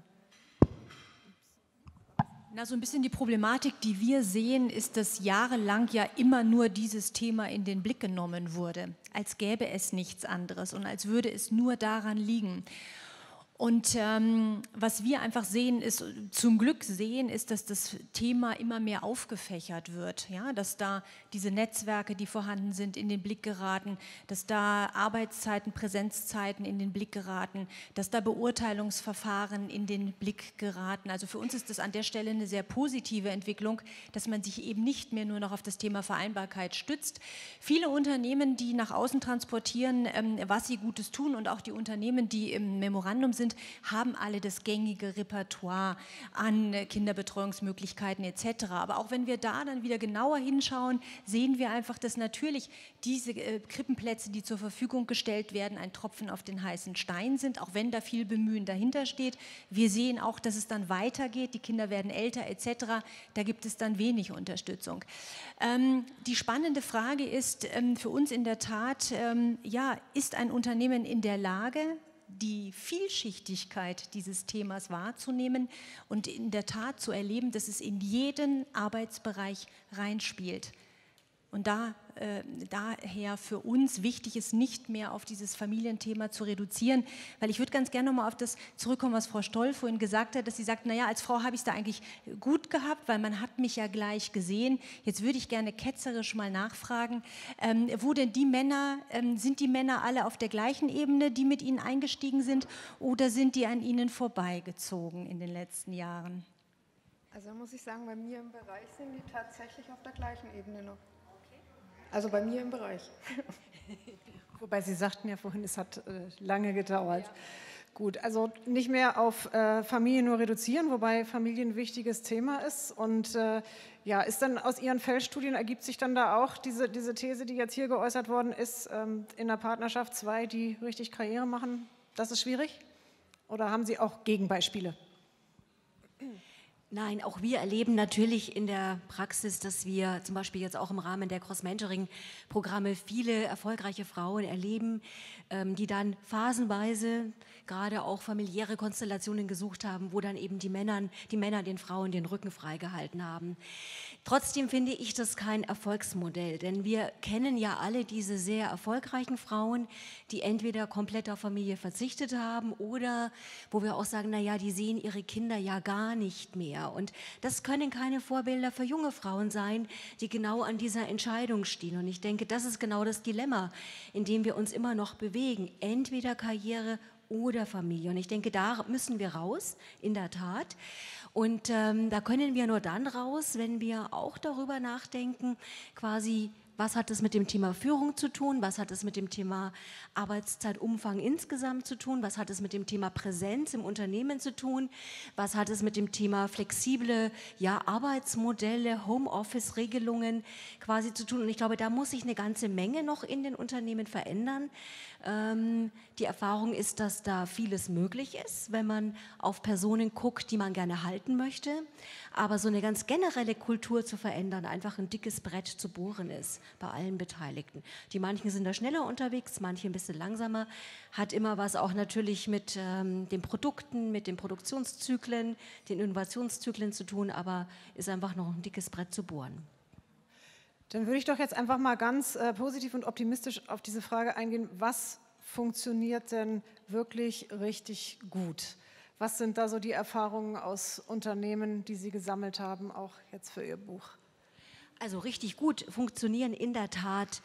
Na, so ein bisschen die Problematik, die wir sehen, ist, dass jahrelang ja immer nur dieses Thema in den Blick genommen wurde, als gäbe es nichts anderes und als würde es nur daran liegen. Und was wir einfach sehen, ist, zum Glück sehen, ist, dass das Thema immer mehr aufgefächert wird, ja? Dass da diese Netzwerke, die vorhanden sind, in den Blick geraten, dass da Arbeitszeiten, Präsenzzeiten in den Blick geraten, dass da Beurteilungsverfahren in den Blick geraten. Also für uns ist das an der Stelle eine sehr positive Entwicklung, dass man sich eben nicht mehr nur noch auf das Thema Vereinbarkeit stützt. Viele Unternehmen, die nach außen transportieren, was sie Gutes tun und auch die Unternehmen, die im Memorandum sind, haben alle das gängige Repertoire an Kinderbetreuungsmöglichkeiten etc. Aber auch wenn wir da dann wieder genauer hinschauen, sehen wir einfach, dass natürlich diese Krippenplätze, die zur Verfügung gestellt werden, ein Tropfen auf den heißen Stein sind, auch wenn da viel Bemühen dahinter steht. Wir sehen auch, dass es dann weitergeht, die Kinder werden älter etc. Da gibt es dann wenig Unterstützung. Die spannende Frage ist für uns in der Tat, ist ein Unternehmen in der Lage, die Vielschichtigkeit dieses Themas wahrzunehmen und in der Tat zu erleben, dass es in jeden Arbeitsbereich reinspielt. Und daher für uns wichtig ist, nicht mehr auf dieses Familienthema zu reduzieren, weil ich würde ganz gerne nochmal auf das zurückkommen, was Frau Stoll vorhin gesagt hat, dass sie sagt, naja, als Frau habe ich es da eigentlich gut gehabt, weil man hat mich ja gleich gesehen. Jetzt würde ich gerne ketzerisch mal nachfragen, wo denn die Männer, sind die Männer alle auf der gleichen Ebene, die mit Ihnen eingestiegen sind, oder sind die an Ihnen vorbeigezogen in den letzten Jahren? Also muss ich sagen, bei mir im Bereich sind die tatsächlich auf der gleichen Ebene noch. Also bei mir im Bereich. Wobei Sie sagten ja vorhin, es hat lange gedauert. Ja. Gut, also nicht mehr auf Familie nur reduzieren, wobei Familie ein wichtiges Thema ist. Und ist dann aus Ihren Feldstudien, ergibt sich dann da auch diese These, die jetzt hier geäußert worden ist, in der Partnerschaft 2, die richtig Karriere machen, das ist schwierig? Oder haben Sie auch Gegenbeispiele? Nein, auch wir erleben natürlich in der Praxis, dass wir zum Beispiel jetzt auch im Rahmen der Cross-Mentoring-Programme viele erfolgreiche Frauen erleben, die dann phasenweise gerade auch familiäre Konstellationen gesucht haben, wo dann eben die Männer den Frauen den Rücken freigehalten haben. Trotzdem finde ich das kein Erfolgsmodell, denn wir kennen ja alle diese sehr erfolgreichen Frauen, die entweder komplett auf Familie verzichtet haben oder wo wir auch sagen, naja, die sehen ihre Kinder ja gar nicht mehr. Und das können keine Vorbilder für junge Frauen sein, die genau an dieser Entscheidung stehen. Und ich denke, das ist genau das Dilemma, in dem wir uns immer noch bewegen. Entweder Karriere oder Familie. Und ich denke, da müssen wir raus, in der Tat. Und da können wir nur dann raus, wenn wir auch darüber nachdenken, quasi, was hat es mit dem Thema Führung zu tun, was hat es mit dem Thema Arbeitszeitumfang insgesamt zu tun, was hat es mit dem Thema Präsenz im Unternehmen zu tun, was hat es mit dem Thema flexible Arbeitsmodelle, Homeoffice-Regelungen quasi zu tun. Und ich glaube, da muss sich eine ganze Menge noch in den Unternehmen verändern. Die Erfahrung ist, dass da vieles möglich ist, wenn man auf Personen guckt, die man gerne halten möchte. Aber so eine ganz generelle Kultur zu verändern, einfach ein dickes Brett zu bohren ist bei allen Beteiligten. Die manchen sind da schneller unterwegs, manche ein bisschen langsamer. Hat immer was auch natürlich mit den Produkten, mit den Produktionszyklen, den Innovationszyklen zu tun, aber ist einfach noch ein dickes Brett zu bohren. Dann würde ich doch jetzt einfach mal ganz positiv und optimistisch auf diese Frage eingehen, was funktioniert denn wirklich richtig gut? Was sind da so die Erfahrungen aus Unternehmen, die Sie gesammelt haben, auch jetzt für Ihr Buch? Also richtig gut funktionieren in der Tat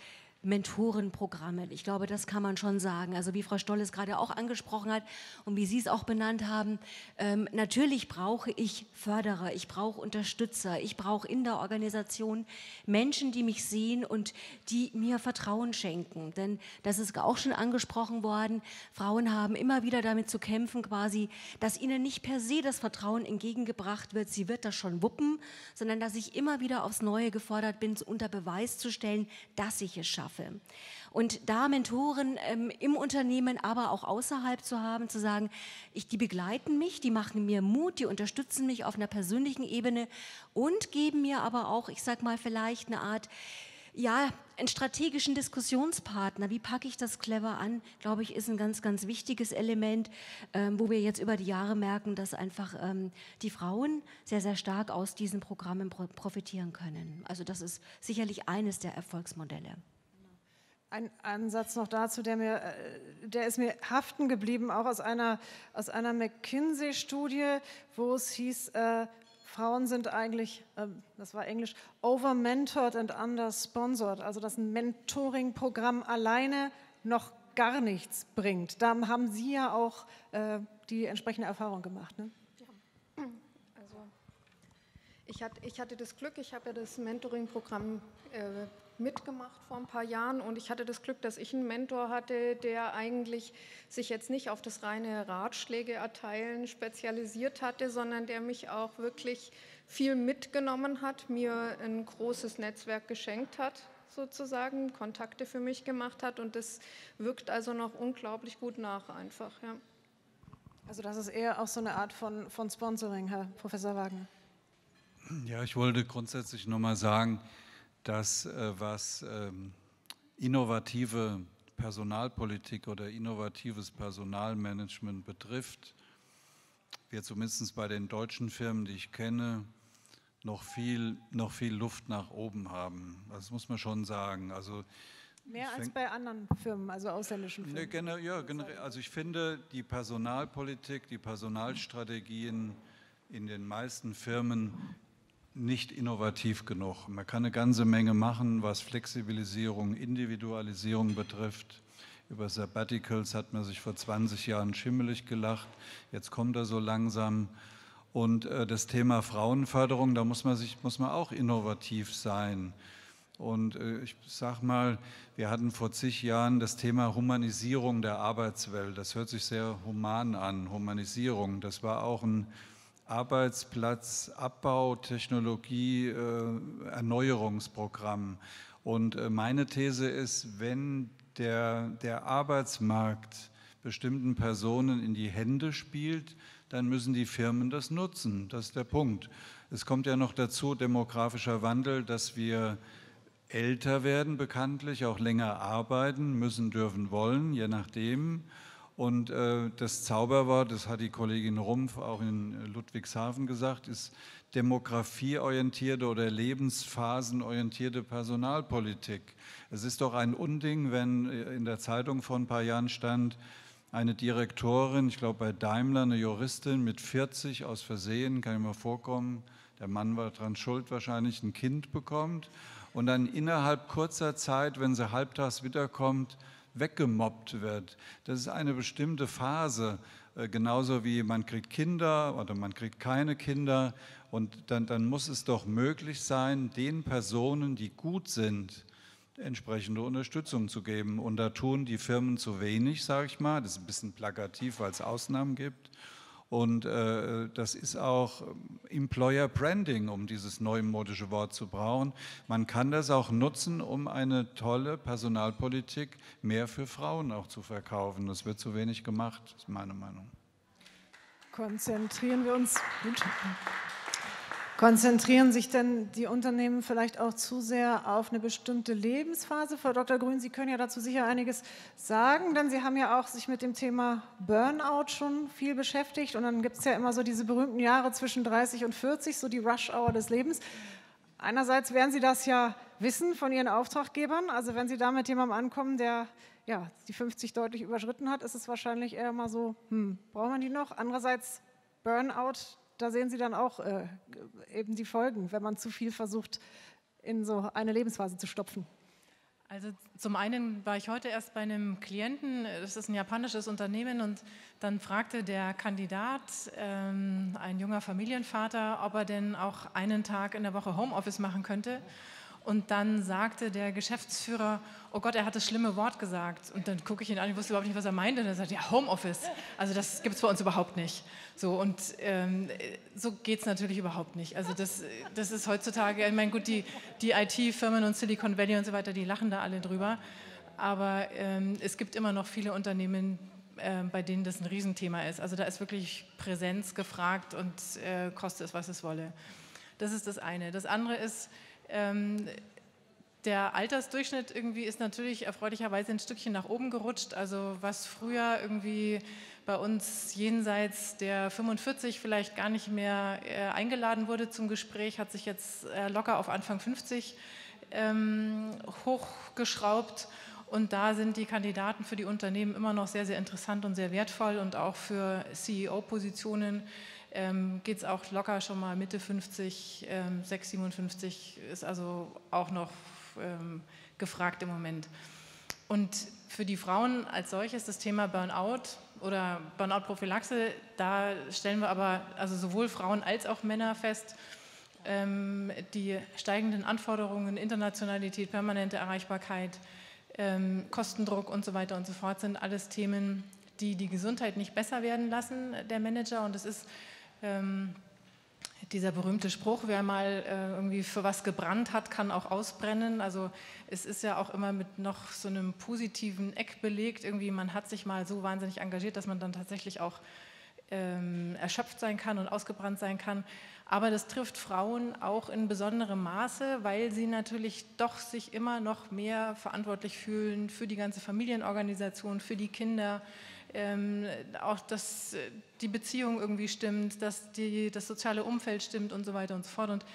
Mentorenprogramme. Ich glaube, das kann man schon sagen. Also wie Frau Stoll es gerade auch angesprochen hat und wie Sie es auch benannt haben, natürlich brauche ich Förderer, ich brauche Unterstützer, ich brauche in der Organisation Menschen, die mich sehen und die mir Vertrauen schenken. Denn das ist auch schon angesprochen worden, Frauen haben immer wieder damit zu kämpfen, quasi, dass ihnen nicht per se das Vertrauen entgegengebracht wird, sie wird das schon wuppen, sondern dass ich immer wieder aufs Neue gefordert bin, unter Beweis zu stellen, dass ich es schaffe. Und da Mentoren im Unternehmen, aber auch außerhalb zu haben, zu sagen, die begleiten mich, die machen mir Mut, die unterstützen mich auf einer persönlichen Ebene und geben mir aber auch, ich sag mal, vielleicht eine Art, ja, einen strategischen Diskussionspartner. Wie packe ich das clever an, glaube ich, ist ein ganz, ganz wichtiges Element, wo wir jetzt über die Jahre merken, dass einfach die Frauen sehr, sehr stark aus diesen Programmen profitieren können. Also das ist sicherlich eines der Erfolgsmodelle. Ein Ansatz noch dazu, der ist mir haften geblieben, auch aus einer McKinsey-Studie, wo es hieß, Frauen sind eigentlich, das war Englisch, over-mentored and under-sponsored, also dass ein Mentoring-Programm alleine noch gar nichts bringt. Da haben Sie ja auch die entsprechende Erfahrung gemacht, ne? Also ich hatte das Glück, ich habe ja das Mentoring-Programm mitgemacht vor ein paar Jahren und ich hatte das Glück, dass ich einen Mentor hatte, der eigentlich sich jetzt nicht auf das reine Ratschläge erteilen spezialisiert hatte, sondern der mich auch wirklich viel mitgenommen hat, mir ein großes Netzwerk geschenkt hat, sozusagen, Kontakte für mich gemacht hat und das wirkt also noch unglaublich gut nach einfach. Ja. Also das ist eher auch so eine Art von Sponsoring, Herr Professor Wagner. Ja, ich wollte grundsätzlich nochmal sagen, dass was innovative Personalpolitik oder innovatives Personalmanagement betrifft, wir zumindest bei den deutschen Firmen, die ich kenne, noch viel Luft nach oben haben. Das muss man schon sagen. Also mehr als bei anderen Firmen, also ausländischen Firmen. Ja, also ich finde, die Personalpolitik, die Personalstrategien in den meisten Firmen nicht innovativ genug. Man kann eine ganze Menge machen, was Flexibilisierung, Individualisierung betrifft. Über Sabbaticals hat man sich vor 20 Jahren schimmelig gelacht. Jetzt kommt er so langsam. Und das Thema Frauenförderung, da muss man auch innovativ sein. Und ich sage mal, wir hatten vor zig Jahren das Thema Humanisierung der Arbeitswelt. Das hört sich sehr human an, Humanisierung. Das war auch ein Arbeitsplatz, Abbau, Technologie, Erneuerungsprogramm. Und meine These ist, wenn der Arbeitsmarkt bestimmten Personen in die Hände spielt, dann müssen die Firmen das nutzen. Das ist der Punkt. Es kommt ja noch dazu, demografischer Wandel, dass wir älter werden, bekanntlich, auch länger arbeiten, müssen, dürfen, wollen, je nachdem. Und das Zauberwort, das hat die Kollegin Rumpf auch in Ludwigshafen gesagt, ist demografieorientierte oder lebensphasenorientierte Personalpolitik. Es ist doch ein Unding, wenn in der Zeitung vor ein paar Jahren stand, eine Direktorin, ich glaube bei Daimler, eine Juristin mit 40 aus Versehen, kann ich mir vorkommen, der Mann war daran schuld wahrscheinlich, ein Kind bekommt und dann innerhalb kurzer Zeit, wenn sie halbtags wiederkommt, weggemobbt wird. Das ist eine bestimmte Phase, genauso wie man kriegt Kinder oder man kriegt keine Kinder und dann muss es doch möglich sein, den Personen, die gut sind, entsprechende Unterstützung zu geben. Und da tun die Firmen zu wenig, sage ich mal. Das ist ein bisschen plakativ, weil es Ausnahmen gibt. Und das ist auch Employer Branding, um dieses neumodische Wort zu brauchen. Man kann das auch nutzen, um eine tolle Personalpolitik mehr für Frauen auch zu verkaufen. Das wird zu wenig gemacht, ist meine Meinung. Konzentrieren sich denn die Unternehmen vielleicht auch zu sehr auf eine bestimmte Lebensphase? Frau Dr. Grün, Sie können ja dazu sicher einiges sagen, denn Sie haben ja auch sich mit dem Thema Burnout schon viel beschäftigt und dann gibt es ja immer so diese berühmten Jahre zwischen 30 und 40, so die Rush-Hour des Lebens. Einerseits werden Sie das ja wissen von Ihren Auftraggebern, also wenn Sie da mit jemandem ankommen, der ja, die 50 deutlich überschritten hat, ist es wahrscheinlich eher mal so, brauchen wir die noch? Andererseits Burnout, da sehen Sie dann auch eben die Folgen, wenn man zu viel versucht, in so eine Lebensphase zu stopfen. Also zum einen war ich heute erst bei einem Klienten, das ist ein japanisches Unternehmen, und dann fragte der Kandidat, ein junger Familienvater, ob er denn auch einen Tag in der Woche Homeoffice machen könnte. Und dann sagte der Geschäftsführer, oh Gott, er hat das schlimme Wort gesagt. Und dann gucke ich ihn an, ich wusste überhaupt nicht, was er meinte. Und er sagt, ja, Homeoffice, also das gibt es bei uns überhaupt nicht. So, und so geht es natürlich überhaupt nicht. Also das ist heutzutage, ich meine, gut, die IT-Firmen und Silicon Valley und so weiter, die lachen da alle drüber. Aber es gibt immer noch viele Unternehmen, bei denen das ein Riesenthema ist. Also da ist wirklich Präsenz gefragt und koste es, was es wolle. Das ist das eine. Das andere ist, der Altersdurchschnitt irgendwie ist natürlich erfreulicherweise ein Stückchen nach oben gerutscht. Also was früher irgendwie bei uns jenseits der 45 vielleicht gar nicht mehr eingeladen wurde zum Gespräch, hat sich jetzt locker auf Anfang 50 hochgeschraubt. Und da sind die Kandidaten für die Unternehmen immer noch sehr, sehr interessant und sehr wertvoll. Und auch für CEO-Positionen geht es auch locker schon mal Mitte 50, 6, 57 ist also auch noch gefragt im Moment. Und für die Frauen als solches das Thema Burnout oder Burnout-Prophylaxe, da stellen wir aber also sowohl Frauen als auch Männer fest, die steigenden Anforderungen, Internationalität, permanente Erreichbarkeit, Kostendruck und so weiter und so fort sind alles Themen, die die Gesundheit nicht besser werden lassen, der Manager. Und es ist dieser berühmte Spruch, wer mal irgendwie für was gebrannt hat, kann auch ausbrennen. Also es ist ja auch immer mit noch so einem positiven Eck belegt. Irgendwie man hat sich mal so wahnsinnig engagiert, dass man dann tatsächlich auch erschöpft sein kann und ausgebrannt sein kann. Aber das trifft Frauen auch in besonderem Maße, weil sie natürlich doch sich immer noch mehr verantwortlich fühlen für die ganze Familienorganisation, für die Kinder. Auch, dass die Beziehung irgendwie stimmt, dass das soziale Umfeld stimmt und so weiter und so fort. Und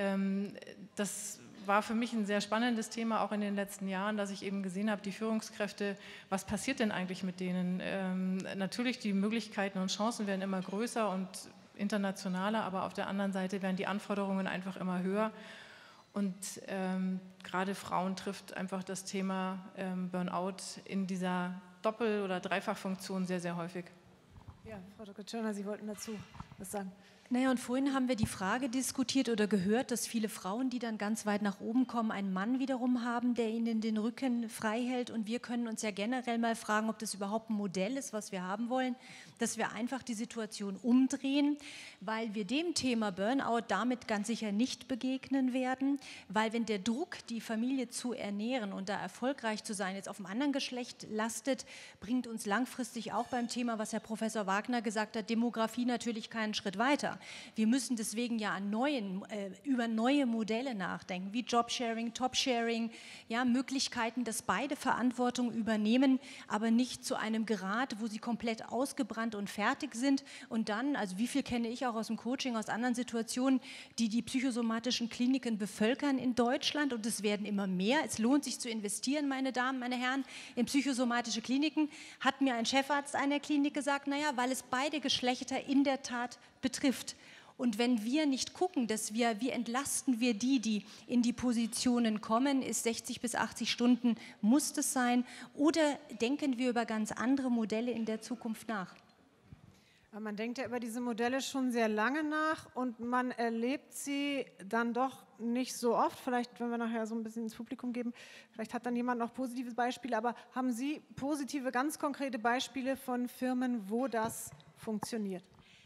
das war für mich ein sehr spannendes Thema, auch in den letzten Jahren, dass ich eben gesehen habe, die Führungskräfte, was passiert denn eigentlich mit denen? Natürlich, die Möglichkeiten und Chancen werden immer größer und internationaler, aber auf der anderen Seite werden die Anforderungen einfach immer höher. Und gerade Frauen trifft einfach das Thema Burnout in dieser Doppel- oder Dreifachfunktion sehr, sehr häufig. Ja, Frau Dr. Tschirner, Sie wollten dazu was sagen. Naja, und vorhin haben wir die Frage diskutiert oder gehört, dass viele Frauen, die dann ganz weit nach oben kommen, einen Mann wiederum haben, der ihnen den Rücken frei hält. Und wir können uns ja generell mal fragen, ob das überhaupt ein Modell ist, was wir haben wollen, dass wir einfach die Situation umdrehen, weil wir dem Thema Burnout damit ganz sicher nicht begegnen werden, weil wenn der Druck, die Familie zu ernähren und da erfolgreich zu sein, jetzt auf dem anderen Geschlecht lastet, bringt uns langfristig auch beim Thema, was Herr Professor Wagner gesagt hat, Demografie natürlich keinen Schritt weiter. Wir müssen deswegen ja über neue Modelle nachdenken, wie Jobsharing, Topsharing, ja, Möglichkeiten, dass beide Verantwortung übernehmen, aber nicht zu einem Grad, wo sie komplett ausgebrannt und fertig sind und dann, also wie viel kenne ich auch aus dem Coaching, aus anderen Situationen, die psychosomatischen Kliniken bevölkern in Deutschland und es werden immer mehr. Es lohnt sich zu investieren, meine Damen, meine Herren, in psychosomatische Kliniken. Hat mir ein Chefarzt einer Klinik gesagt, naja, weil es beide Geschlechter in der Tat betrifft. Und wenn wir nicht gucken, wie entlasten wir die in die Positionen kommen, ist 60 bis 80 Stunden, muss das sein, oder denken wir über ganz andere Modelle in der Zukunft nach? Aber man denkt ja über diese Modelle schon sehr lange nach und man erlebt sie dann doch nicht so oft. Vielleicht, wenn wir nachher so ein bisschen ins Publikum geben, vielleicht hat dann jemand noch positive Beispiele, aber haben Sie positive, ganz konkrete Beispiele von Firmen, wo das funktioniert?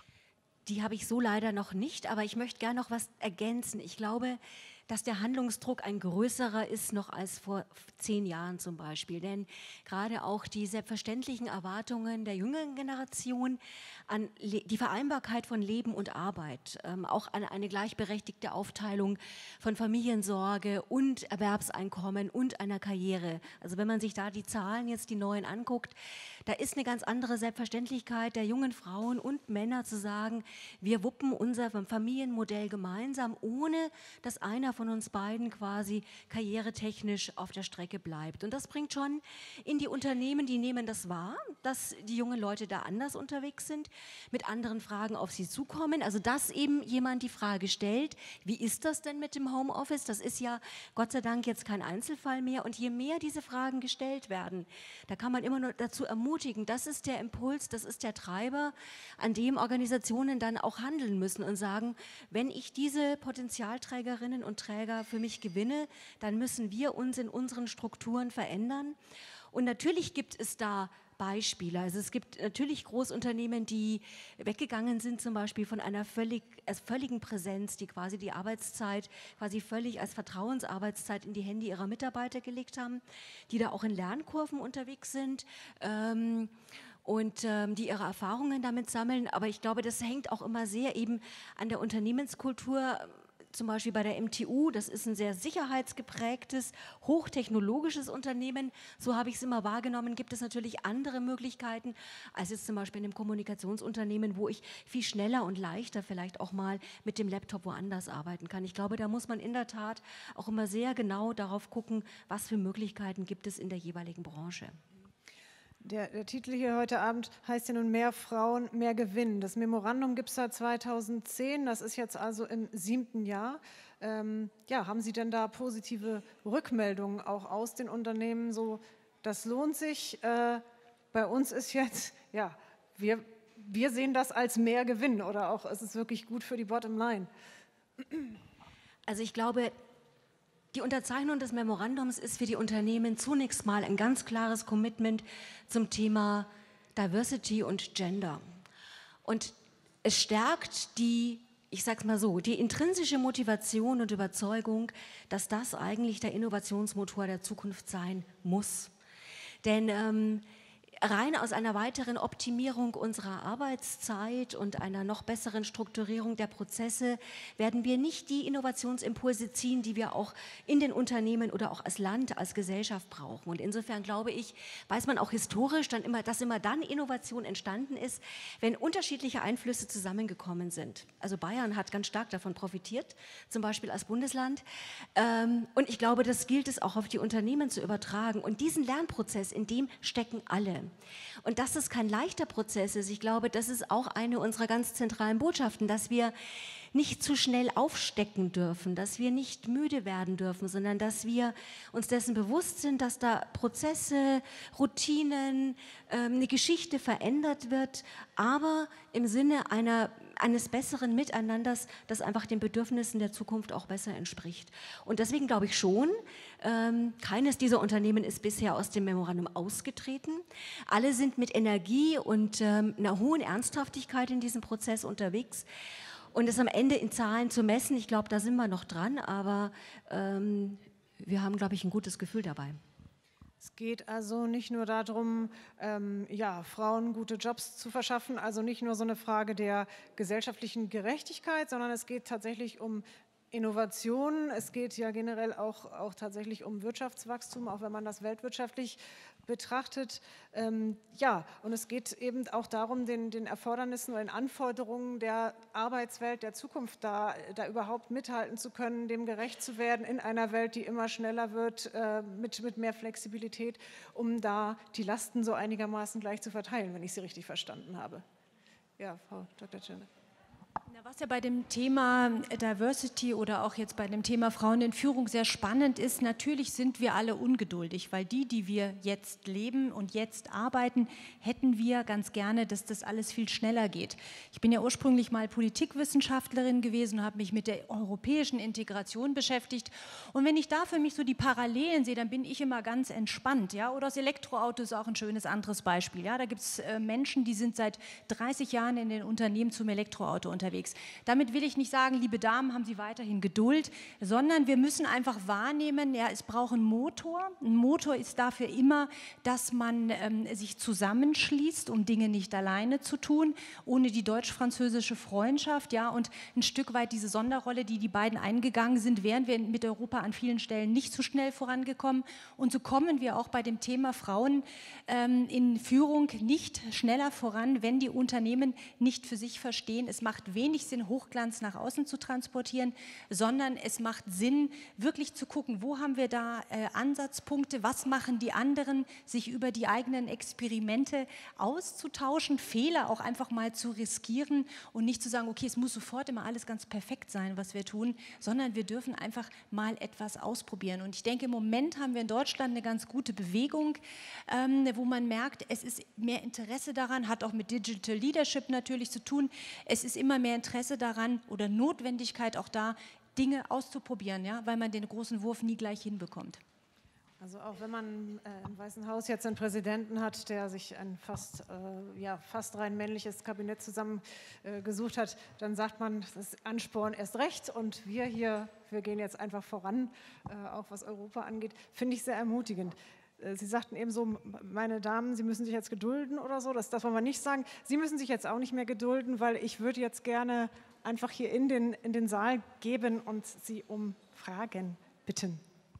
Die habe ich so leider noch nicht, aber ich möchte gerne noch was ergänzen. Ich glaube, dass der Handlungsdruck ein größerer ist noch als vor 10 Jahren zum Beispiel. Denn gerade auch die selbstverständlichen Erwartungen der jüngeren Generation an die Vereinbarkeit von Leben und Arbeit, auch an eine gleichberechtigte Aufteilung von Familiensorge und Erwerbseinkommen und einer Karriere. Also wenn man sich da die Zahlen jetzt, die neuen anguckt, da ist eine ganz andere Selbstverständlichkeit der jungen Frauen und Männer zu sagen, wir wuppen unser Familienmodell gemeinsam, ohne dass einer von von uns beiden quasi karrieretechnisch auf der Strecke bleibt. Und das bringt schon in die Unternehmen, die nehmen das wahr, dass die jungen Leute da anders unterwegs sind, mit anderen Fragen auf sie zukommen. Also dass eben jemand die Frage stellt, wie ist das denn mit dem Homeoffice? Das ist ja Gott sei Dank jetzt kein Einzelfall mehr. Und je mehr diese Fragen gestellt werden, da kann man immer nur dazu ermutigen, das ist der Impuls, das ist der Treiber, an dem Organisationen dann auch handeln müssen und sagen, wenn ich diese Potenzialträgerinnen und Träger für mich gewinne, dann müssen wir uns in unseren Strukturen verändern. Und natürlich gibt es da Beispiele. Also es gibt natürlich Großunternehmen, die weggegangen sind, zum Beispiel von einer völligen Präsenz, die quasi die Arbeitszeit quasi völlig als Vertrauensarbeitszeit in die Hände ihrer Mitarbeiter gelegt haben, die da auch in Lernkurven unterwegs sind. Und die ihre Erfahrungen damit sammeln. Aber ich glaube, das hängt auch immer sehr eben an der Unternehmenskultur, zum Beispiel bei der MTU, das ist ein sehr sicherheitsgeprägtes, hochtechnologisches Unternehmen. So habe ich es immer wahrgenommen. Gibt es natürlich andere Möglichkeiten als jetzt zum Beispiel in einem Kommunikationsunternehmen, wo ich viel schneller und leichter vielleicht auch mal mit dem Laptop woanders arbeiten kann. Ich glaube, da muss man in der Tat auch immer sehr genau darauf gucken, was für Möglichkeiten gibt es in der jeweiligen Branche. Der Titel hier heute Abend heißt ja nun Mehr Frauen, mehr Gewinn. Das Memorandum gibt es seit 2010, das ist jetzt also im 7. Jahr. Haben Sie denn da positive Rückmeldungen auch aus den Unternehmen? So, das lohnt sich. Bei uns ist jetzt, wir sehen das als mehr Gewinn oder auch ist es wirklich gut für die Bottomline? Also ich glaube, die Unterzeichnung des Memorandums ist für die Unternehmen zunächst mal ein ganz klares Commitment zum Thema Diversity und Gender. Und es stärkt die, ich sage es mal so, die intrinsische Motivation und Überzeugung, dass das eigentlich der Innovationsmotor der Zukunft sein muss. Denn rein aus einer weiteren Optimierung unserer Arbeitszeit und einer noch besseren Strukturierung der Prozesse werden wir nicht die Innovationsimpulse ziehen, die wir auch in den Unternehmen oder auch als Land, als Gesellschaft brauchen. Und insofern glaube ich, weiß man auch historisch, dass immer dann Innovation entstanden ist, wenn unterschiedliche Einflüsse zusammengekommen sind. Also Bayern hat ganz stark davon profitiert, zum Beispiel als Bundesland. Und ich glaube, das gilt es auch auf die Unternehmen zu übertragen. Und diesen Lernprozess, in dem stecken alle. Und dass es kein leichter Prozess ist, ich glaube, das ist auch eine unserer ganz zentralen Botschaften, dass wir nicht zu schnell aufstecken dürfen, dass wir nicht müde werden dürfen, sondern dass wir uns dessen bewusst sind, dass da Prozesse, Routinen, eine Geschichte verändert wird, aber im Sinne eines besseren Miteinanders, das einfach den Bedürfnissen der Zukunft auch besser entspricht. Und deswegen glaube ich schon, keines dieser Unternehmen ist bisher aus dem Memorandum ausgetreten. Alle sind mit Energie und einer hohen Ernsthaftigkeit in diesem Prozess unterwegs. Und es am Ende in Zahlen zu messen, ich glaube, da sind wir noch dran, aber wir haben, glaube ich, ein gutes Gefühl dabei. Es geht also nicht nur darum, Frauen gute Jobs zu verschaffen, also nicht nur so eine Frage der gesellschaftlichen Gerechtigkeit, sondern es geht tatsächlich um Innovation, es geht ja generell auch tatsächlich um Wirtschaftswachstum, auch wenn man das weltwirtschaftlich betrachtet. Und es geht eben auch darum, den Erfordernissen oder den Anforderungen der Arbeitswelt der Zukunft da überhaupt mithalten zu können, dem gerecht zu werden in einer Welt, die immer schneller wird, mit mehr Flexibilität, um da die Lasten so einigermaßen gleich zu verteilen, wenn ich Sie richtig verstanden habe. Ja, Frau Dr. Tschirner. Was ja bei dem Thema Diversity oder auch jetzt bei dem Thema Frauen in Führung sehr spannend ist, natürlich sind wir alle ungeduldig, weil die wir jetzt leben und jetzt arbeiten, hätten wir ganz gerne, dass das alles viel schneller geht. Ich bin ja ursprünglich mal Politikwissenschaftlerin gewesen und habe mich mit der europäischen Integration beschäftigt. Und wenn ich da für mich so die Parallelen sehe, dann bin ich immer ganz entspannt. Ja? Oder das Elektroauto ist auch ein schönes anderes Beispiel. Ja? Da gibt es Menschen, die sind seit 30 Jahren in den Unternehmen zum Elektroauto unterwegs. Damit will ich nicht sagen, liebe Damen, haben Sie weiterhin Geduld, sondern wir müssen einfach wahrnehmen, ja, es braucht einen Motor. Ein Motor ist dafür immer, dass man sich zusammenschließt, um Dinge nicht alleine zu tun, ohne die deutsch-französische Freundschaft, ja, und ein Stück weit diese Sonderrolle, die beiden eingegangen sind, wären wir mit Europa an vielen Stellen nicht so schnell vorangekommen. Und so kommen wir auch bei dem Thema Frauen in Führung nicht schneller voran, wenn die Unternehmen nicht für sich verstehen, es macht wenig nicht Sinn, Hochglanz nach außen zu transportieren, sondern es macht Sinn, wirklich zu gucken, wo haben wir da Ansatzpunkte, was machen die anderen, sich über die eigenen Experimente auszutauschen, Fehler auch einfach mal zu riskieren und nicht zu sagen, okay, es muss sofort immer alles ganz perfekt sein, was wir tun, sondern wir dürfen einfach mal etwas ausprobieren. Und ich denke, im Moment haben wir in Deutschland eine ganz gute Bewegung, wo man merkt, es ist mehr Interesse daran, hat auch mit Digital Leadership natürlich zu tun. Es ist immer mehr Interesse daran oder Notwendigkeit auch da, Dinge auszuprobieren, ja, weil man den großen Wurf nie gleich hinbekommt. Also auch wenn man im Weißen Haus jetzt einen Präsidenten hat, der sich ein fast rein männliches Kabinett zusammengesucht hat, dann sagt man, das ist Ansporn erst recht und wir gehen jetzt einfach voran, auch was Europa angeht, finde ich sehr ermutigend. Sie sagten eben so, meine Damen, Sie müssen sich jetzt gedulden oder so, das wollen wir nicht sagen. Sie müssen sich jetzt auch nicht mehr gedulden, weil ich würde jetzt gerne einfach hier in den Saal geben und Sie um Fragen bitten.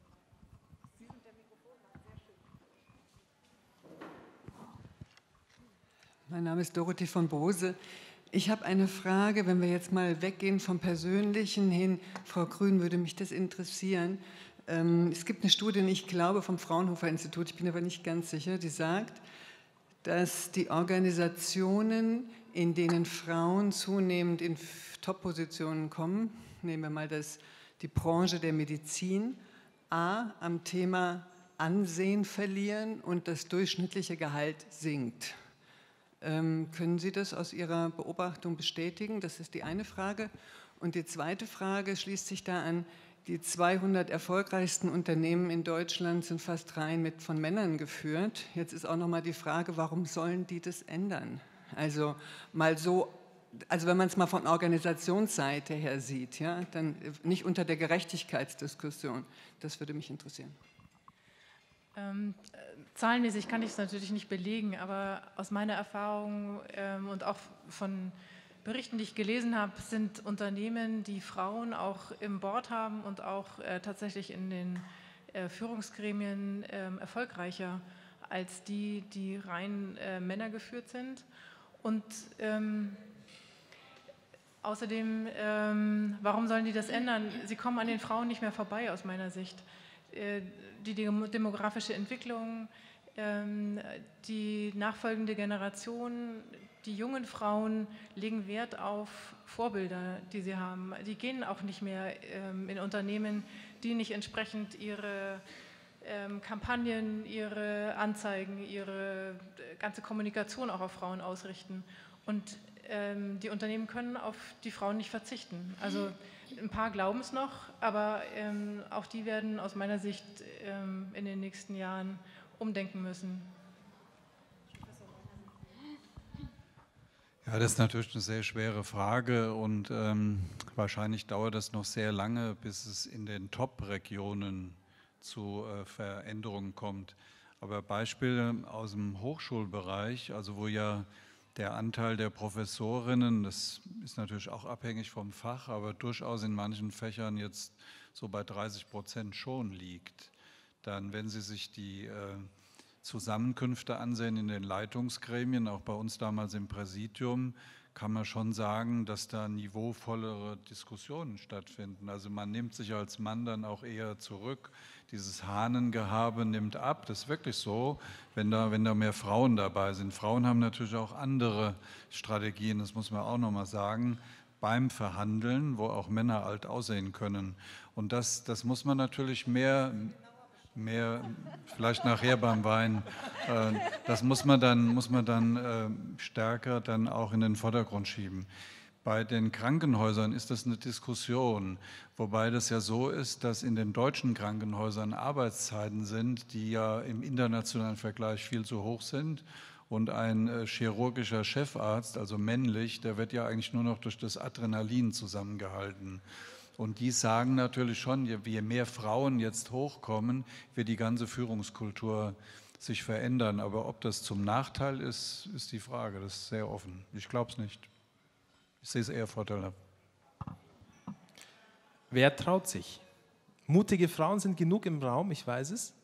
Mein Name ist Dorothee von Bose. Ich habe eine Frage, wenn wir jetzt mal weggehen vom Persönlichen hin. Frau Grün, würde mich das interessieren. Es gibt eine Studie, ich glaube vom Fraunhofer Institut, ich bin aber nicht ganz sicher, die sagt, dass die Organisationen, in denen Frauen zunehmend in Top-Positionen kommen, nehmen wir mal die Branche der Medizin, am Thema Ansehen verlieren und das durchschnittliche Gehalt sinkt. Können Sie das aus Ihrer Beobachtung bestätigen? Das ist die eine Frage. Und die zweite Frage schließt sich da an, die 200 erfolgreichsten Unternehmen in Deutschland sind fast rein von Männern geführt. Jetzt ist auch noch mal die Frage, warum sollen die das ändern? Also wenn man es mal von Organisationsseite her sieht, ja, dann nicht unter der Gerechtigkeitsdiskussion. Das würde mich interessieren. Zahlenmäßig kann ich es natürlich nicht belegen, aber aus meiner Erfahrung und auch von Berichten, die ich gelesen habe, sind Unternehmen, die Frauen auch im Board haben und auch tatsächlich in den Führungsgremien erfolgreicher als die rein Männer geführt sind. Und außerdem, warum sollen die das ändern? Sie kommen an den Frauen nicht mehr vorbei, aus meiner Sicht. Die demografische Entwicklung, die nachfolgende Generation, die jungen Frauen legen Wert auf Vorbilder, die sie haben. Die gehen auch nicht mehr in Unternehmen, die nicht entsprechend ihre Kampagnen, ihre Anzeigen, ihre ganze Kommunikation auch auf Frauen ausrichten. Und die Unternehmen können auf die Frauen nicht verzichten. Also ein paar glauben es noch, aber auch die werden aus meiner Sicht in den nächsten Jahren umdenken müssen. Ja, das ist natürlich eine sehr schwere Frage und wahrscheinlich dauert das noch sehr lange, bis es in den Top-Regionen zu Veränderungen kommt. Aber Beispiele aus dem Hochschulbereich, also wo ja der Anteil der Professorinnen, das ist natürlich auch abhängig vom Fach, aber durchaus in manchen Fächern jetzt so bei 30% schon liegt. Dann, wenn Sie sich die Zusammenkünfte ansehen in den Leitungsgremien, auch bei uns damals im Präsidium, kann man schon sagen, dass da niveauvollere Diskussionen stattfinden. Also man nimmt sich als Mann dann auch eher zurück. Dieses Hahnengehabe nimmt ab. Das ist wirklich so, wenn da mehr Frauen dabei sind. Frauen haben natürlich auch andere Strategien, das muss man auch nochmal sagen, beim Verhandeln, wo auch Männer alt aussehen können. Und das muss man natürlich mehr, vielleicht nachher beim Wein, das muss man dann stärker dann auch in den Vordergrund schieben. Bei den Krankenhäusern ist das eine Diskussion, wobei das ja so ist, dass in den deutschen Krankenhäusern Arbeitszeiten sind, die ja im internationalen Vergleich viel zu hoch sind. Und ein chirurgischer Chefarzt, also männlich, der wird ja eigentlich nur noch durch das Adrenalin zusammengehalten. Und die sagen natürlich schon, je mehr Frauen jetzt hochkommen, wird die ganze Führungskultur sich verändern. Aber ob das zum Nachteil ist, ist die Frage. Das ist sehr offen. Ich glaube es nicht. Ich sehe es eher vorteilhaft. Wer traut sich? Mutige Frauen sind genug im Raum, ich weiß es.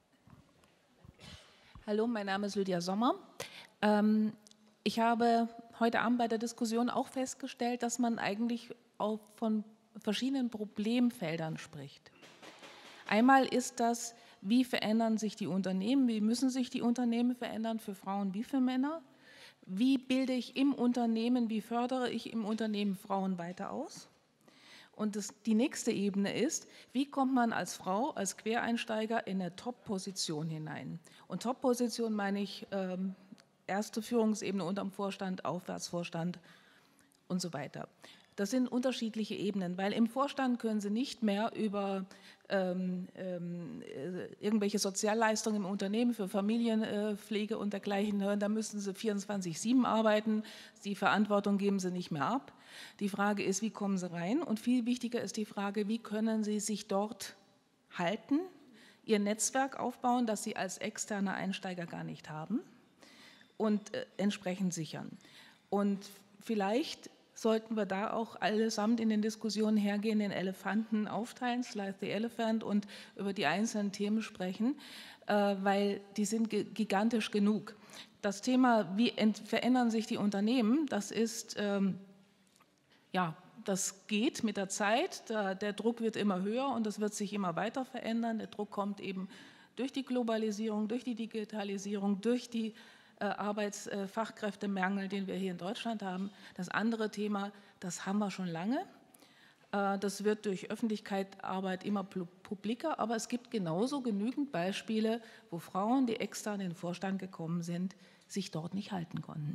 Hallo, mein Name ist Lydia Sommer. Ich habe heute Abend bei der Diskussion auch festgestellt, dass man eigentlich auch von verschiedenen Problemfeldern spricht. Einmal ist das, wie verändern sich die Unternehmen, wie müssen sich die Unternehmen verändern für Frauen wie für Männer? Wie bilde ich im Unternehmen, wie fördere ich im Unternehmen Frauen weiter aus? Und die nächste Ebene ist, wie kommt man als Frau, als Quereinsteiger in eine Top-Position hinein? Und Top-Position meine ich erste Führungsebene unterm Vorstand, Aufwärtsvorstand und so weiter. Das sind unterschiedliche Ebenen, weil im Vorstand können Sie nicht mehr über irgendwelche Sozialleistungen im Unternehmen für Familienpflege und dergleichen hören. Da müssen Sie 24/7 arbeiten, die Verantwortung geben Sie nicht mehr ab. Die Frage ist, wie kommen Sie rein? Und viel wichtiger ist die Frage, wie können Sie sich dort halten, Ihr Netzwerk aufbauen, das Sie als externer Einsteiger gar nicht haben und entsprechend sichern. Und vielleicht sollten wir da auch allesamt in den Diskussionen hergehen, den Elefanten aufteilen, Slice the Elephant, und über die einzelnen Themen sprechen, weil die sind gigantisch genug. Das Thema, wie verändern sich die Unternehmen, das ist, ja, das geht mit der Zeit, der Druck wird immer höher und das wird sich immer weiter verändern. Der Druck kommt eben durch die Globalisierung, durch die Digitalisierung, durch die Arbeitsfachkräftemangel, den wir hier in Deutschland haben. Das andere Thema, das haben wir schon lange. Das wird durch Öffentlichkeitsarbeit immer publiker, aber es gibt genauso genügend Beispiele, wo Frauen, die extern in den Vorstand gekommen sind, sich dort nicht halten konnten.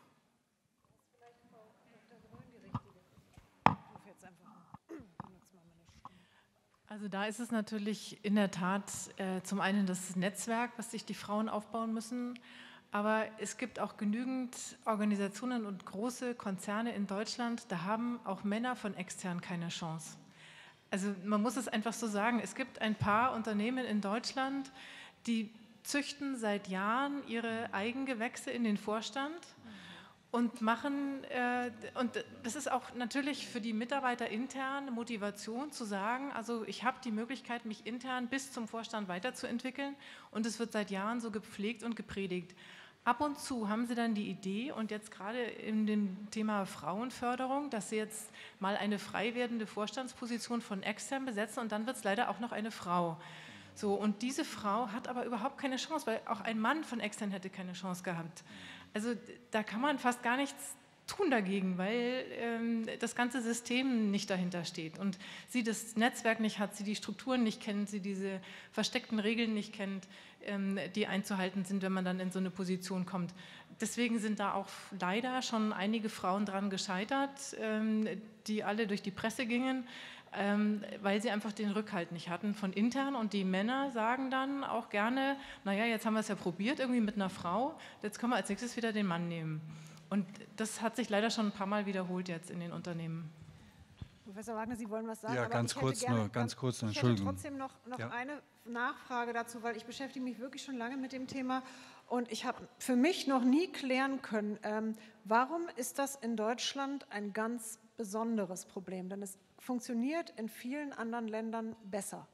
Also da ist es natürlich in der Tat zum einen das Netzwerk, was sich die Frauen aufbauen müssen, aber es gibt auch genügend Organisationen und große Konzerne in Deutschland, da haben auch Männer von extern keine Chance. Also man muss es einfach so sagen, es gibt ein paar Unternehmen in Deutschland, die züchten seit Jahren ihre Eigengewächse in den Vorstand und machen, und das ist auch natürlich für die Mitarbeiter intern Motivation zu sagen, also ich habe die Möglichkeit, mich intern bis zum Vorstand weiterzuentwickeln und es wird seit Jahren so gepflegt und gepredigt. Ab und zu haben sie dann die Idee, und jetzt gerade in dem Thema Frauenförderung, dass sie jetzt mal eine frei werdende Vorstandsposition von extern besetzen und dann wird es leider auch noch eine Frau. So, und diese Frau hat aber überhaupt keine Chance, weil auch ein Mann von extern hätte keine Chance gehabt. Also da kann man fast gar nichts tun dagegen, weil das ganze System nicht dahinter steht und sie das Netzwerk nicht hat, sie die Strukturen nicht kennt, sie diese versteckten Regeln nicht kennt, die einzuhalten sind, wenn man dann in so eine Position kommt. Deswegen sind da auch leider schon einige Frauen dran gescheitert, die alle durch die Presse gingen, weil sie einfach den Rückhalt nicht hatten von intern, und die Männer sagen dann auch gerne, naja, jetzt haben wir es ja probiert irgendwie mit einer Frau, jetzt können wir als nächstes wieder den Mann nehmen. Und das hat sich leider schon ein paar Mal wiederholt jetzt in den Unternehmen. Professor Wagner, Sie wollen was sagen? Ja, aber ganz kurz, Entschuldigung. Ich hätte trotzdem noch ja. eine Nachfrage dazu, weil ich beschäftige mich wirklich schon lange mit dem Thema und ich habe für mich noch nie klären können, warum ist das in Deutschland ein ganz besonderes Problem? Denn es funktioniert in vielen anderen Ländern besser.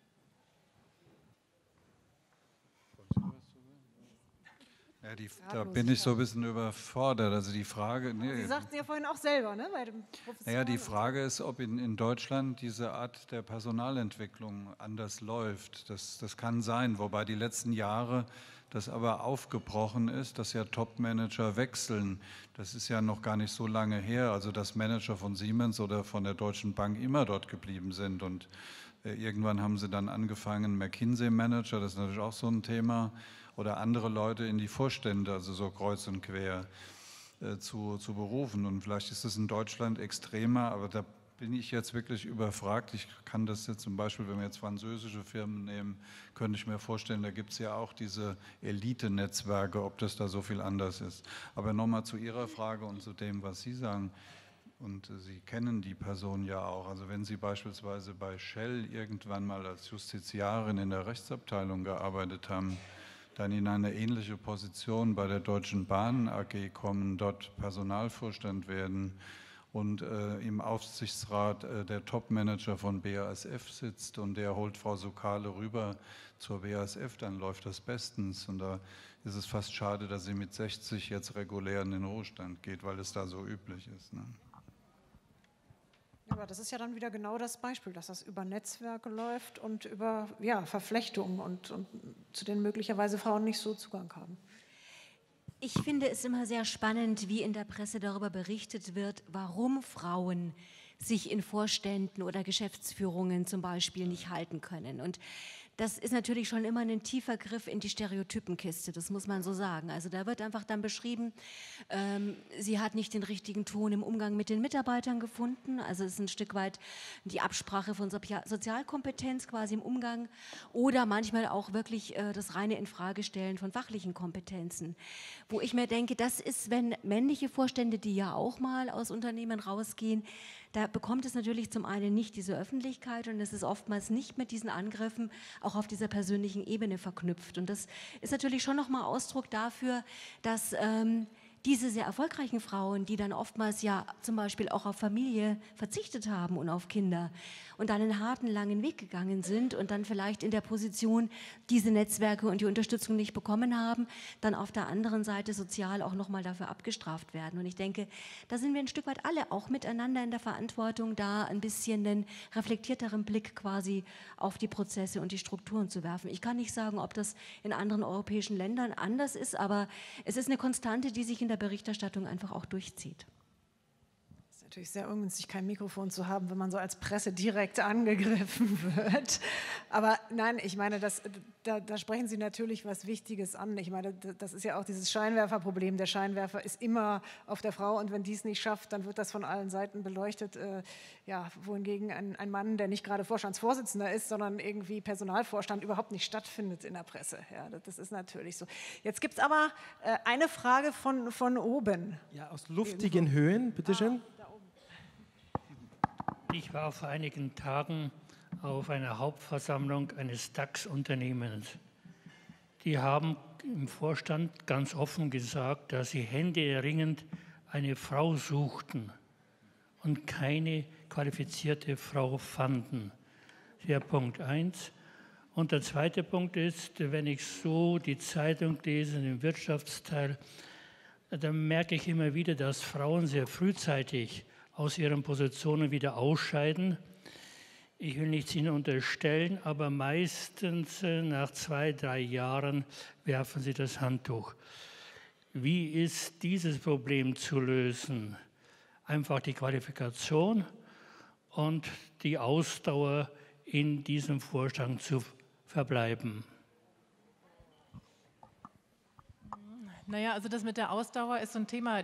Ja, da bin ich so ein bisschen überfordert. Also die Frage. Nee, Sie sagten ja vorhin auch selber, ne? Bei dem naja, die Frage ist, ob in Deutschland diese Art der Personalentwicklung anders läuft. Das kann sein, wobei die letzten Jahre das aber aufgebrochen ist, dass ja Top-Manager wechseln. Das ist ja noch gar nicht so lange her, also dass Manager von Siemens oder von der Deutschen Bank immer dort geblieben sind. Und irgendwann haben sie dann angefangen, McKinsey-Manager, das ist natürlich auch so ein Thema, oder andere Leute in die Vorstände, also so kreuz und quer zu berufen. Und vielleicht ist es in Deutschland extremer, aber da bin ich jetzt wirklich überfragt. Ich kann das jetzt zum Beispiel, wenn wir jetzt französische Firmen nehmen, könnte ich mir vorstellen, da gibt es ja auch diese Elite-Netzwerke, ob das da so viel anders ist. Aber nochmal zu Ihrer Frage und zu dem, was Sie sagen. Und Sie kennen die Person ja auch. Also wenn Sie beispielsweise bei Shell irgendwann mal als Justiziarin in der Rechtsabteilung gearbeitet haben, dann in eine ähnliche Position bei der Deutschen Bahn AG kommen, dort Personalvorstand werden und im Aufsichtsrat der Top-Manager von BASF sitzt und der holt Frau Sokale rüber zur BASF, dann läuft das bestens. Und da ist es fast schade, dass sie mit 60 jetzt regulär in den Ruhestand geht, weil es da so üblich ist. Ne? Aber das ist ja dann wieder genau das Beispiel, dass das über Netzwerke läuft und über Verflechtungen und zu denen möglicherweise Frauen nicht so Zugang haben. Ich finde es immer sehr spannend, wie in der Presse darüber berichtet wird, warum Frauen sich in Vorständen oder Geschäftsführungen zum Beispiel nicht halten können. Und das ist natürlich schon immer ein tiefer Griff in die Stereotypenkiste, das muss man so sagen. Also da wird einfach dann beschrieben, sie hat nicht den richtigen Ton im Umgang mit den Mitarbeitern gefunden. Also es ist ein Stück weit die Absprache von Sozialkompetenz quasi im Umgang oder manchmal auch wirklich das reine Infragestellen von fachlichen Kompetenzen. Wo ich mir denke, das ist, wenn männliche Vorstände, die ja auch mal aus Unternehmen rausgehen, da bekommt es natürlich zum einen nicht diese Öffentlichkeit und es ist oftmals nicht mit diesen Angriffen auch auf dieser persönlichen Ebene verknüpft. Und das ist natürlich schon nochmal Ausdruck dafür, dass diese sehr erfolgreichen Frauen, die dann oftmals ja zum Beispiel auch auf Familie verzichtet haben und auf Kinder und dann einen harten, langen Weg gegangen sind und dann vielleicht in der Position diese Netzwerke und die Unterstützung nicht bekommen haben, dann auf der anderen Seite sozial auch nochmal dafür abgestraft werden. Und ich denke, da sind wir ein Stück weit alle auch miteinander in der Verantwortung, da ein bisschen einen reflektierteren Blick quasi auf die Prozesse und die Strukturen zu werfen. Ich kann nicht sagen, ob das in anderen europäischen Ländern anders ist, aber es ist eine Konstante, die sich in der Berichterstattung einfach auch durchzieht. Es ist natürlich sehr ungünstig, kein Mikrofon zu haben, wenn man so als Presse direkt angegriffen wird. Aber nein, ich meine, da sprechen Sie natürlich was Wichtiges an. Ich meine, das ist ja auch dieses Scheinwerferproblem. Der Scheinwerfer ist immer auf der Frau und wenn die es nicht schafft, dann wird das von allen Seiten beleuchtet. Wohingegen ein Mann, der nicht gerade Vorstandsvorsitzender ist, sondern irgendwie Personalvorstand, überhaupt nicht stattfindet in der Presse. Ja, das ist natürlich so. Jetzt gibt es aber eine Frage von oben. Ja, aus luftigen Höhen, bitteschön. Ich war vor einigen Tagen auf einer Hauptversammlung eines DAX-Unternehmens. Die haben im Vorstand ganz offen gesagt, dass sie händeringend eine Frau suchten und keine qualifizierte Frau fanden. Der Punkt 1. Und der zweite Punkt ist, wenn ich so die Zeitung lese, den Wirtschaftsteil, dann merke ich immer wieder, dass Frauen sehr frühzeitig aus ihren Positionen wieder ausscheiden. Ich will nichts Ihnen unterstellen, aber meistens nach 2, 3 Jahren werfen sie das Handtuch. Wie ist dieses Problem zu lösen? Einfach die Qualifikation und die Ausdauer in diesem Vorstand zu verbleiben. Naja, also das mit der Ausdauer ist so ein Thema,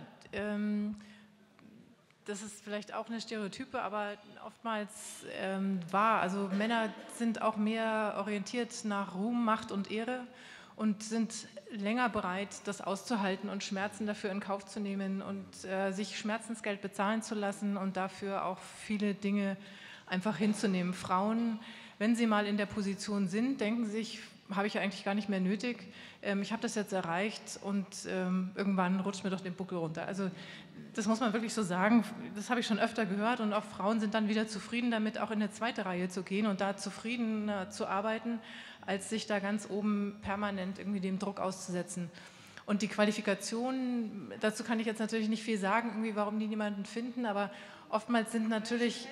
das ist vielleicht auch eine Stereotype, aber oftmals wahr. Also Männer sind auch mehr orientiert nach Ruhm, Macht und Ehre und sind länger bereit, das auszuhalten und Schmerzen dafür in Kauf zu nehmen und sich Schmerzensgeld bezahlen zu lassen und dafür auch viele Dinge einfach hinzunehmen. Frauen, wenn sie mal in der Position sind, denken sich, habe ich eigentlich gar nicht mehr nötig. Ich habe das jetzt erreicht und irgendwann rutscht mir doch den Buckel runter. Also das muss man wirklich so sagen. Das habe ich schon öfter gehört und auch Frauen sind dann wieder zufrieden damit, auch in eine zweite Reihe zu gehen und da zufrieden zu arbeiten, als sich da ganz oben permanent irgendwie dem Druck auszusetzen. Und die Qualifikation, dazu kann ich jetzt natürlich nicht viel sagen, irgendwie, warum die niemanden finden, aber oftmals sind natürlich...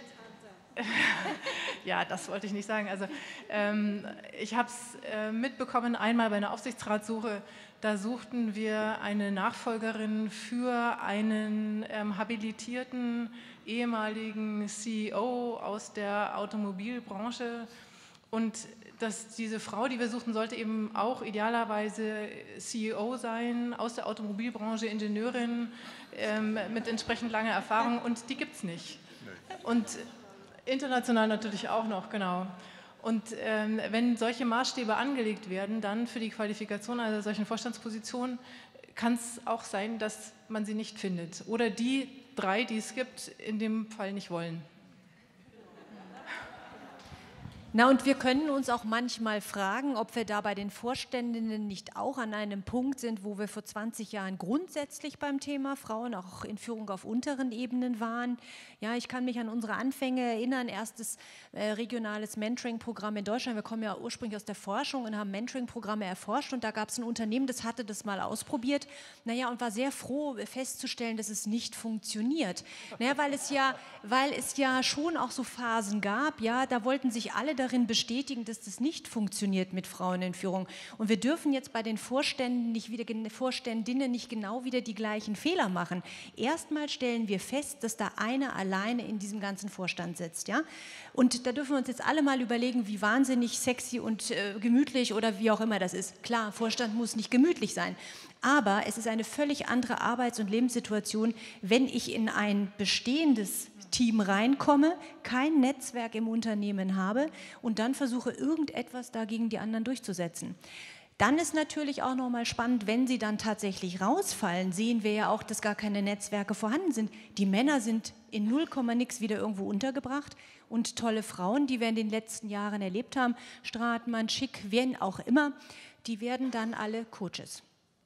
Ja, das wollte ich nicht sagen. Also ich habe es mitbekommen, einmal bei einer Aufsichtsratssuche, da suchten wir eine Nachfolgerin für einen habilitierten ehemaligen CEO aus der Automobilbranche. Und diese Frau, die wir suchten, sollte eben auch idealerweise CEO sein, aus der Automobilbranche, Ingenieurin mit entsprechend langer Erfahrung und die gibt es nicht. Und international natürlich auch noch, genau. Und wenn solche Maßstäbe angelegt werden, dann für die Qualifikation einer solchen Vorstandsposition, kann es auch sein, dass man sie nicht findet. Oder die 3, die es gibt, in dem Fall nicht wollen. Na, und wir können uns auch manchmal fragen, ob wir da bei den Vorständinnen nicht auch an einem Punkt sind, wo wir vor 20 Jahren grundsätzlich beim Thema Frauen auch in Führung auf unteren Ebenen waren. Ja, ich kann mich an unsere Anfänge erinnern, erstes regionales Mentoring-Programm in Deutschland. Wir kommen ja ursprünglich aus der Forschung und haben Mentoring-Programme erforscht und da gab es ein Unternehmen, das hatte das mal ausprobiert, naja, und war sehr froh festzustellen, dass es nicht funktioniert. Naja, weil es ja schon auch so Phasen gab, ja, da wollten sich alle darin bestätigen, dass das nicht funktioniert mit Frauen in Führung. Und wir dürfen jetzt bei den Vorständinnen nicht genau wieder die gleichen Fehler machen. Erstmal stellen wir fest, dass da eine alleine in diesem ganzen Vorstand sitzt. Ja? Und da dürfen wir uns jetzt alle mal überlegen, wie wahnsinnig sexy und gemütlich oder wie auch immer das ist. Klar, Vorstand muss nicht gemütlich sein. Aber es ist eine völlig andere Arbeits- und Lebenssituation, wenn ich in ein bestehendes Team reinkomme, kein Netzwerk im Unternehmen habe und dann versuche, irgendetwas dagegen die anderen durchzusetzen. Dann ist natürlich auch nochmal spannend, wenn sie dann tatsächlich rausfallen, sehen wir ja auch, dass gar keine Netzwerke vorhanden sind. Die Männer sind in 0, nix wieder irgendwo untergebracht und tolle Frauen, die wir in den letzten Jahren erlebt haben, Stratmann, Schick, wen auch immer, die werden dann alle Coaches.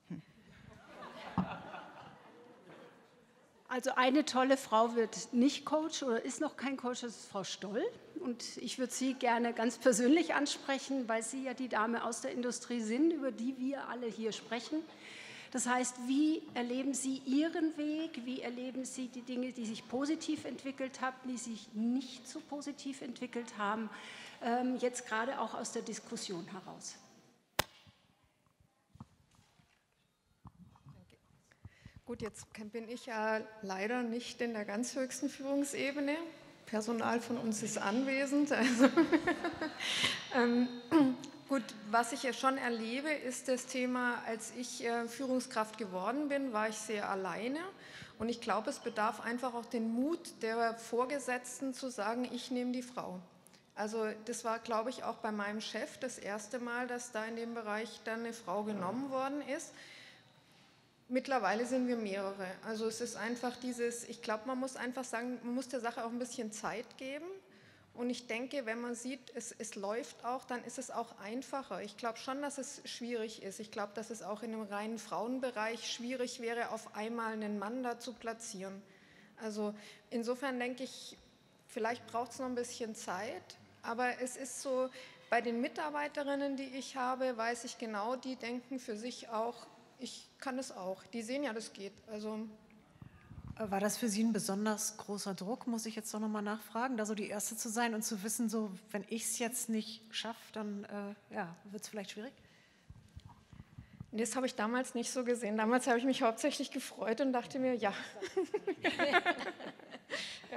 Also eine tolle Frau wird nicht Coach oder ist noch kein Coach, das ist Frau Stoll. Und ich würde Sie gerne ganz persönlich ansprechen, weil Sie ja die Dame aus der Industrie sind, über die wir alle hier sprechen. Das heißt, wie erleben Sie Ihren Weg? Wie erleben Sie die Dinge, die sich positiv entwickelt haben, die sich nicht so positiv entwickelt haben, jetzt gerade auch aus der Diskussion heraus? Gut, jetzt bin ich ja leider nicht in der ganz höchsten Führungsebene. Personal von uns ist anwesend. Also gut, was ich ja schon erlebe, ist das Thema, als ich Führungskraft geworden bin, war ich sehr alleine. Und ich glaube, es bedarf einfach auch den Mut der Vorgesetzten zu sagen, ich nehme die Frau. Also das war, glaube ich, auch bei meinem Chef das erste Mal, dass da in dem Bereich dann eine Frau genommen worden ist. Mittlerweile sind wir mehrere. Also es ist einfach dieses, ich glaube, man muss einfach sagen, man muss der Sache auch ein bisschen Zeit geben. Und ich denke, wenn man sieht, es läuft auch, dann ist es auch einfacher. Ich glaube schon, dass es schwierig ist. Ich glaube, dass es auch in einem reinen Frauenbereich schwierig wäre, auf einmal einen Mann da zu platzieren. Also insofern denke ich, vielleicht braucht es noch ein bisschen Zeit. Aber es ist so, bei den Mitarbeiterinnen, die ich habe, weiß ich genau, die denken für sich auch, ich kann es auch. Die sehen ja, das geht. Also war das für Sie ein besonders großer Druck, muss ich jetzt doch nochmal nachfragen, da so die Erste zu sein und zu wissen, so, wenn ich es jetzt nicht schaffe, dann wird es vielleicht schwierig? Das habe ich damals nicht so gesehen. Damals habe ich mich hauptsächlich gefreut und dachte mir, ja. Ja.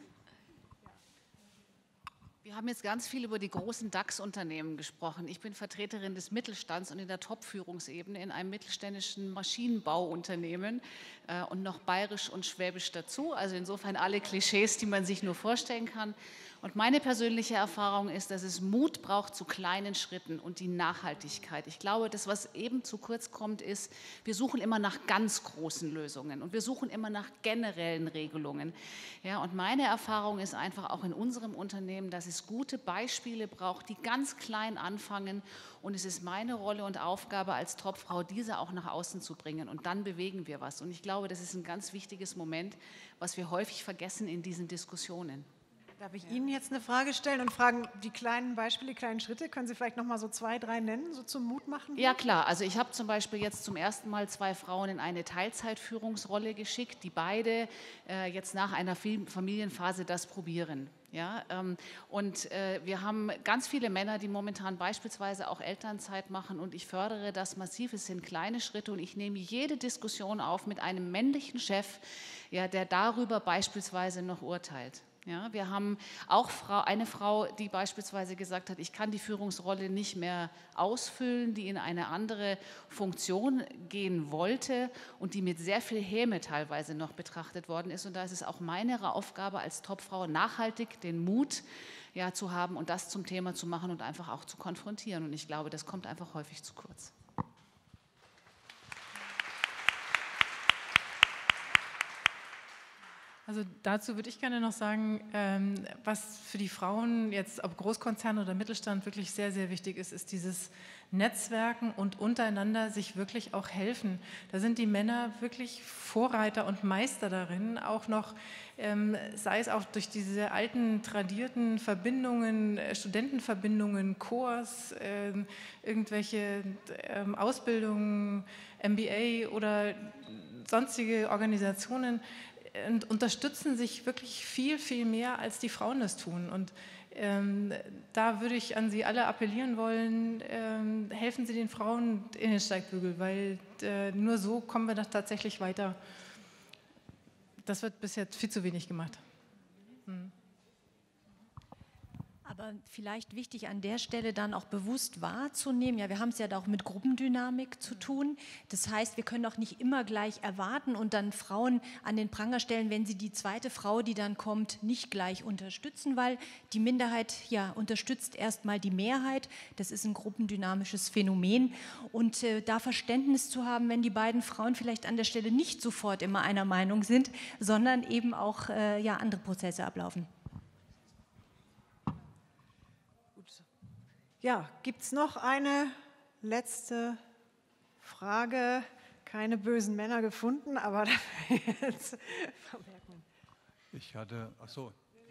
Wir haben jetzt ganz viel über die großen DAX-Unternehmen gesprochen. Ich bin Vertreterin des Mittelstands und in der Top-Führungsebene in einem mittelständischen Maschinenbauunternehmen und noch bayerisch und schwäbisch dazu. Also insofern alle Klischees, die man sich nur vorstellen kann. Und meine persönliche Erfahrung ist, dass es Mut braucht zu kleinen Schritten und die Nachhaltigkeit. Ich glaube, das, was eben zu kurz kommt, ist, wir suchen immer nach ganz großen Lösungen und wir suchen immer nach generellen Regelungen. Ja, und meine Erfahrung ist einfach auch in unserem Unternehmen, dass es gute Beispiele braucht, die ganz klein anfangen. Und es ist meine Rolle und Aufgabe als Topfrau, diese auch nach außen zu bringen. Und dann bewegen wir was. Und ich glaube, das ist ein ganz wichtiges Moment, was wir häufig vergessen in diesen Diskussionen. Darf ich Ihnen jetzt eine Frage stellen und fragen, die kleinen Beispiele, die kleinen Schritte, können Sie vielleicht noch mal so 2, 3 nennen, so zum Mut machen? Ja klar, also ich habe zum Beispiel jetzt zum ersten Mal 2 Frauen in eine Teilzeitführungsrolle geschickt, die beide jetzt nach einer Familienphase das probieren. Ja, und wir haben ganz viele Männer, die momentan beispielsweise auch Elternzeit machen und ich fördere das massiv. Es sind kleine Schritte und ich nehme jede Diskussion auf mit einem männlichen Chef, ja, der darüber beispielsweise noch urteilt. Ja, wir haben auch eine Frau, die beispielsweise gesagt hat, ich kann die Führungsrolle nicht mehr ausfüllen, die in eine andere Funktion gehen wollte und die mit sehr viel Häme teilweise noch betrachtet worden ist. Und da ist es auch meine Aufgabe als Topfrau, nachhaltig den Mut zu haben und das zum Thema zu machen und einfach auch zu konfrontieren. Und ich glaube, das kommt einfach häufig zu kurz. Also dazu würde ich gerne noch sagen, was für die Frauen jetzt, ob Großkonzern oder Mittelstand, wirklich sehr, sehr wichtig ist, ist dieses Netzwerken und untereinander sich wirklich auch helfen. Da sind die Männer wirklich Vorreiter und Meister darin, auch noch, sei es auch durch diese alten, tradierten Verbindungen, Studentenverbindungen, Chors, irgendwelche Ausbildungen, MBA oder sonstige Organisationen, und unterstützen sich wirklich viel, viel mehr, als die Frauen das tun. Und da würde ich an Sie alle appellieren wollen, helfen Sie den Frauen in den Steigbügel, weil nur so kommen wir da tatsächlich weiter. Das wird bis jetzt viel zu wenig gemacht. Aber vielleicht wichtig an der Stelle dann auch bewusst wahrzunehmen, ja, wir haben es ja da auch mit Gruppendynamik zu tun. Das heißt, wir können auch nicht immer gleich erwarten und dann Frauen an den Pranger stellen, wenn sie die zweite Frau, die dann kommt, nicht gleich unterstützen, weil die Minderheit ja unterstützt erstmal die Mehrheit. Das ist ein gruppendynamisches Phänomen. Und da Verständnis zu haben, wenn die beiden Frauen vielleicht an der Stelle nicht sofort immer einer Meinung sind, sondern eben auch ja, andere Prozesse ablaufen. Ja, gibt es noch eine letzte Frage? Keine bösen Männer gefunden, aber jetzt Frau Bergmann. Ich hatte, ach so.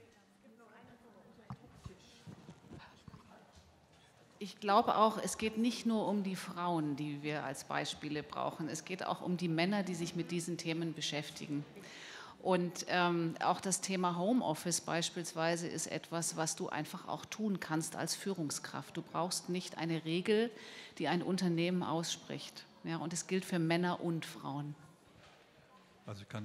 Ich glaube auch, es geht nicht nur um die Frauen, die wir als Beispiele brauchen. Es geht auch um die Männer, die sich mit diesen Themen beschäftigen. Und auch das Thema Homeoffice beispielsweise ist etwas, was du einfach auch tun kannst als Führungskraft. Du brauchst nicht eine Regel, die ein Unternehmen ausspricht. Ja, und es gilt für Männer und Frauen. Also ich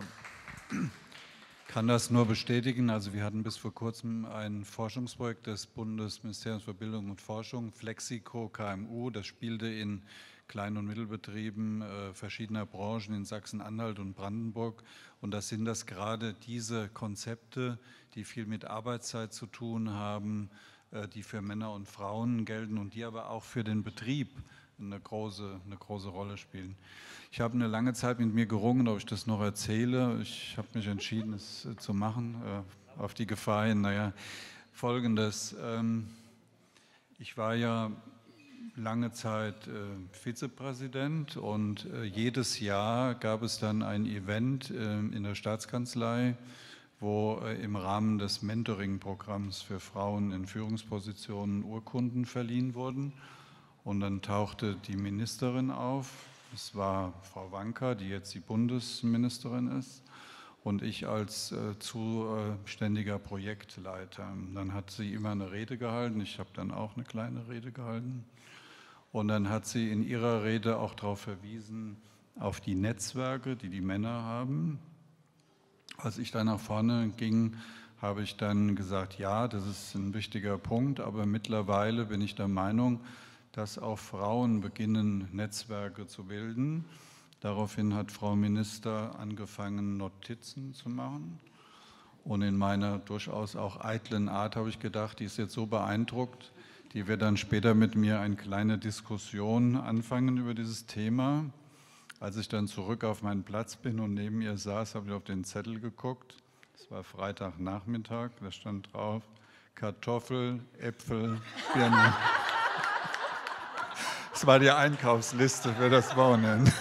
kann das nur bestätigen. Also wir hatten bis vor kurzem ein Forschungsprojekt des Bundesministeriums für Bildung und Forschung, Flexico KMU. Das spielte in Klein- und Mittelbetrieben verschiedener Branchen in Sachsen-Anhalt und Brandenburg. Und das sind gerade diese Konzepte, die viel mit Arbeitszeit zu tun haben, die für Männer und Frauen gelten und die aber auch für den Betrieb eine große Rolle spielen. Ich habe eine lange Zeit mit mir gerungen, ob ich das noch erzähle. Ich habe mich entschieden, es zu machen, auf die Gefahr hin. Naja, Folgendes. Ich war ja lange Zeit Vizepräsident und jedes Jahr gab es dann ein Event in der Staatskanzlei, wo im Rahmen des Mentoring-Programms für Frauen in Führungspositionen Urkunden verliehen wurden. Und dann tauchte die Ministerin auf, es war Frau Wanka, die jetzt die Bundesministerin ist, und ich als zuständiger Projektleiter. Dann hat sie immer eine Rede gehalten, ich habe dann auch eine kleine Rede gehalten. Und dann hat sie in ihrer Rede auch darauf verwiesen, auf die Netzwerke, die die Männer haben. Als ich dann nach vorne ging, habe ich dann gesagt, ja, das ist ein wichtiger Punkt, aber mittlerweile bin ich der Meinung, dass auch Frauen beginnen, Netzwerke zu bilden. Daraufhin hat Frau Minister angefangen, Notizen zu machen. Und in meiner durchaus auch eitlen Art habe ich gedacht, die ist jetzt so beeindruckt, die wird dann später mit mir eine kleine Diskussion anfangen über dieses Thema. Als ich dann zurück auf meinen Platz bin und neben ihr saß, habe ich auf den Zettel geguckt. Es war Freitagnachmittag, da stand drauf Kartoffel, Äpfel, Birnen. Das war die Einkaufsliste für das Wochenende.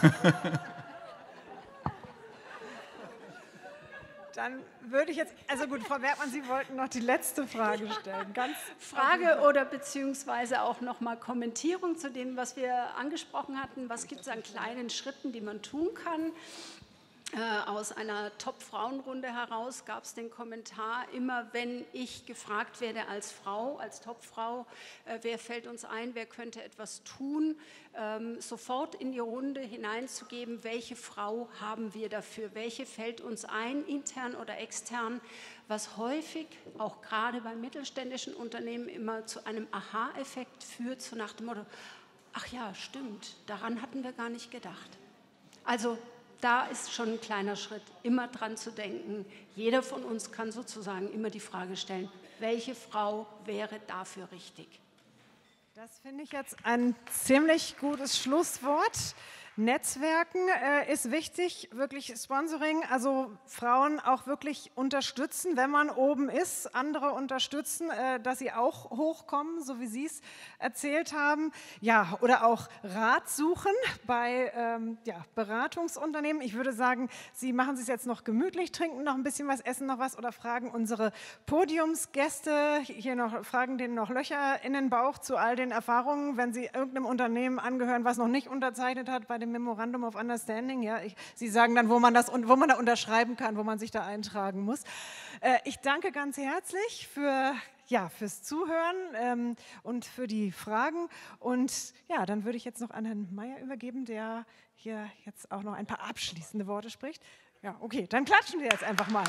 Dann würde ich jetzt, also gut, Frau Bergmann, Sie wollten noch die letzte Frage stellen. Ganz Frage oder beziehungsweise auch nochmal Kommentierung zu dem, was wir angesprochen hatten. Was gibt es an kleinen Schritten, die man tun kann? Aus einer Top-Frauen-Runde heraus gab es den Kommentar, immer wenn ich gefragt werde als Frau, als Top-Frau, wer fällt uns ein, wer könnte etwas tun, sofort in die Runde hineinzugeben, welche Frau haben wir dafür, welche fällt uns ein, intern oder extern, was häufig, auch gerade bei mittelständischen Unternehmen, immer zu einem Aha-Effekt führt, so nach dem Motto, ach ja, stimmt, daran hatten wir gar nicht gedacht. Also da ist schon ein kleiner Schritt, immer dran zu denken. Jeder von uns kann sozusagen immer die Frage stellen, welche Frau wäre dafür richtig? Das finde ich jetzt ein ziemlich gutes Schlusswort. Netzwerken ist wichtig, wirklich Sponsoring, also Frauen auch wirklich unterstützen, wenn man oben ist, andere unterstützen, dass sie auch hochkommen, so wie Sie es erzählt haben. Ja, oder auch Rat suchen bei Beratungsunternehmen. Ich würde sagen, Sie machen es jetzt noch gemütlich, trinken noch ein bisschen was, essen noch was oder fragen unsere Podiumsgäste, hier noch, fragen denen noch Löcher in den Bauch zu all den Erfahrungen, wenn Sie irgendeinem Unternehmen angehören, was noch nicht unterzeichnet hat bei dem Memorandum of Understanding. Ja, Sie sagen dann, wo man da unterschreiben kann, wo man sich da eintragen muss. Ich danke ganz herzlich fürs Zuhören und für die Fragen. Und ja, dann würde ich jetzt noch an Herrn Meyer übergeben, der hier jetzt auch noch ein paar abschließende Worte spricht. Ja, okay, dann klatschen wir jetzt einfach mal.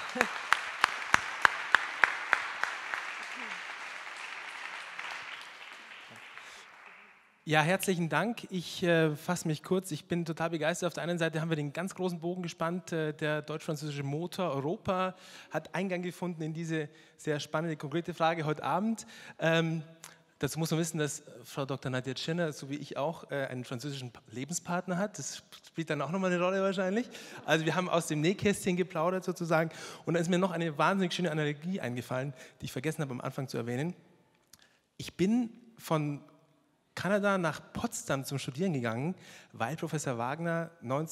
Ja, herzlichen Dank. Ich fasse mich kurz. Ich bin total begeistert. Auf der einen Seite haben wir den ganz großen Bogen gespannt. Der deutsch-französische Motor Europa hat Eingang gefunden in diese sehr spannende, konkrete Frage heute Abend. Dazu muss man wissen, dass Frau Dr. Nadia Tschirner, so wie ich auch, einen französischen Lebenspartner hat. Das spielt dann auch nochmal eine Rolle wahrscheinlich. Also wir haben aus dem Nähkästchen geplaudert sozusagen. Und da ist mir noch eine wahnsinnig schöne Analogie eingefallen, die ich vergessen habe am Anfang zu erwähnen. Ich bin von Kanada nach Potsdam zum Studieren gegangen, weil Professor Wagner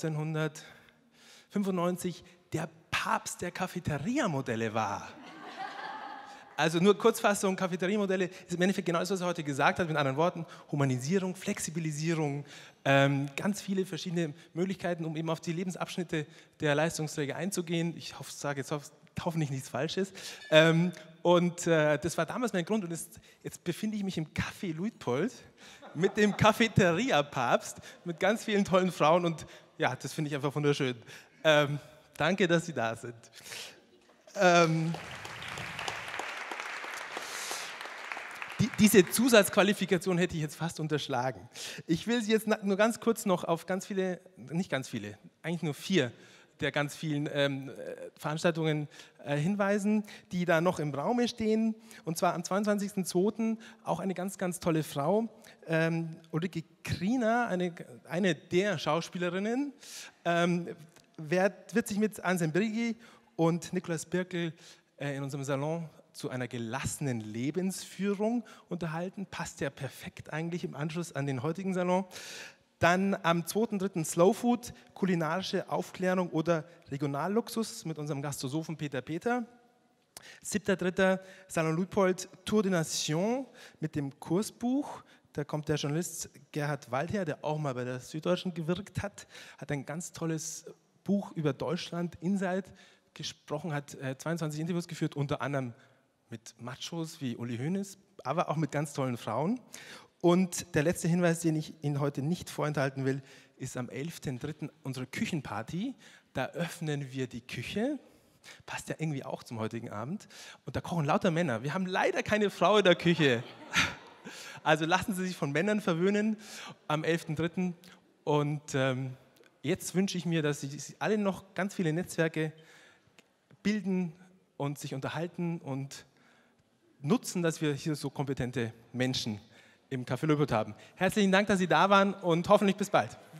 1995 der Papst der Cafeteria-Modelle war. Also nur Kurzfassung, Cafeteria-Modelle ist im Endeffekt genau das, was er heute gesagt hat, mit anderen Worten, Humanisierung, Flexibilisierung, ganz viele verschiedene Möglichkeiten, um eben auf die Lebensabschnitte der Leistungsträger einzugehen. Ich sage jetzt hoffentlich nichts Falsches. Das war damals mein Grund und jetzt befinde ich mich im Café Luitpold mit dem Cafeteria-Papst, mit ganz vielen tollen Frauen und ja, das finde ich einfach wunderschön. Danke, dass Sie da sind. Diese Zusatzqualifikation hätte ich jetzt fast unterschlagen. Ich will Sie jetzt nur ganz kurz noch auf ganz viele, nicht ganz viele, eigentlich nur 4 der ganz vielen Veranstaltungen hinweisen, die da noch im Raume stehen. Und zwar am 22.02. auch eine ganz, ganz tolle Frau, Ulrike Kriener, eine der Schauspielerinnen, wird sich mit Anselm Brigi und Nikolaus Birkel in unserem Salon zu einer gelassenen Lebensführung unterhalten. Passt ja perfekt eigentlich im Anschluss an den heutigen Salon. Dann am 2.3. Slow Food, kulinarische Aufklärung oder Regionalluxus mit unserem Gastosophen Peter Peter. 7.3. Salon Luitpold, Tour de Nation mit dem Kursbuch. Da kommt der Journalist Gerhard Waldherr, der auch mal bei der Süddeutschen gewirkt hat ein ganz tolles Buch über Deutschland, Inside, gesprochen, hat 22 Interviews geführt, unter anderem mit Machos wie Uli Hoeneß, aber auch mit ganz tollen Frauen. Und der letzte Hinweis, den ich Ihnen heute nicht vorenthalten will, ist am 11.3. unsere Küchenparty. Da öffnen wir die Küche, passt ja irgendwie auch zum heutigen Abend, und da kochen lauter Männer. Wir haben leider keine Frau in der Küche. Also lassen Sie sich von Männern verwöhnen am 11.3. Und jetzt wünsche ich mir, dass Sie alle noch ganz viele Netzwerke bilden und sich unterhalten und nutzen, dass wir hier so kompetente Menschen im Café Luitpold haben. Herzlichen Dank, dass Sie da waren und hoffentlich bis bald.